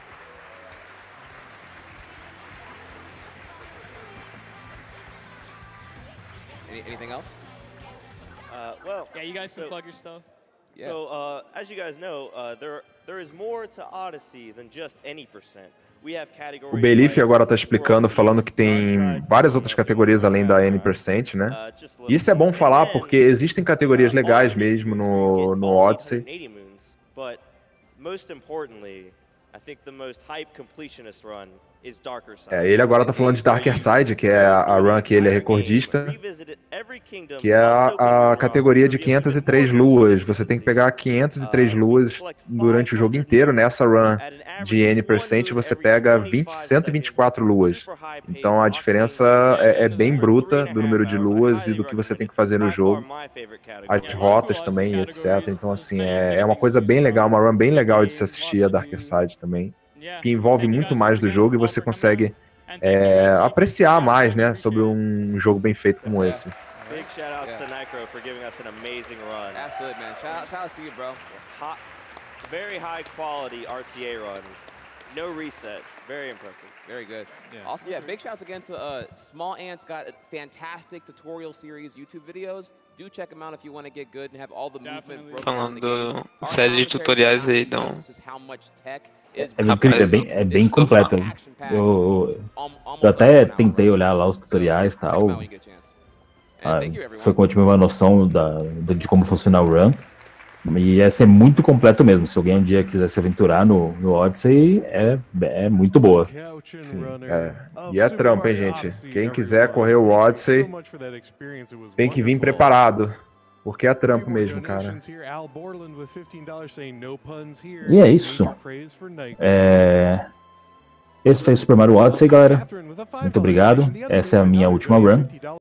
Anything else? Well, Yeah, you guys can plug your stuff. Yeah. So, as you guys know, there is more to Odyssey than just any percent. O Belief agora tá explicando, falando que tem várias outras categorias além da N%, né? E isso é bom falar porque existem categorias legais mesmo no Odyssey. But most importantly, I think the most hype completionist run Ele agora tá falando de Darker Side, que é a run que ele é recordista, que é a categoria de 503 luas. Você tem que pegar 503 luas durante o jogo inteiro. Nessa run de N% você pega 124 luas. Então a diferença é bem bruta do número de luas e do que você tem que fazer no jogo. As rotas também, etc. Então assim, é uma coisa bem legal, uma run bem legal de se assistir a Darker Side também, que envolve muito mais do jogo e você consegue apreciar mais, né, sobre um jogo bem feito como esse. Big shout out to Nycro for giving us an amazing run. Absolutely, man. Shout out to you, bro. Very high quality RTA run. No reset. Very impressive. Very good. Yeah. Also, yeah, big shouts again to Small Ant's got a fantastic tutorial series YouTube videos. Do check them out if you want to get good and have all the movement broken down in the game. Falando série de tutoriais aí, não. Incrível, é bem completo. Eu até tentei olhar lá os tutoriais e tal. Foi com uma noção de como funciona o run. E ia ser muito completo mesmo. Se alguém um dia quiser se aventurar no Odyssey, é muito boa. Sim, E é trampa, hein, gente? Quem quiser correr o Odyssey tem que vir preparado. Porque é trampo mesmo, cara. E é isso. Esse foi o Super Mario Odyssey, galera. Muito obrigado. Essa é a minha última run.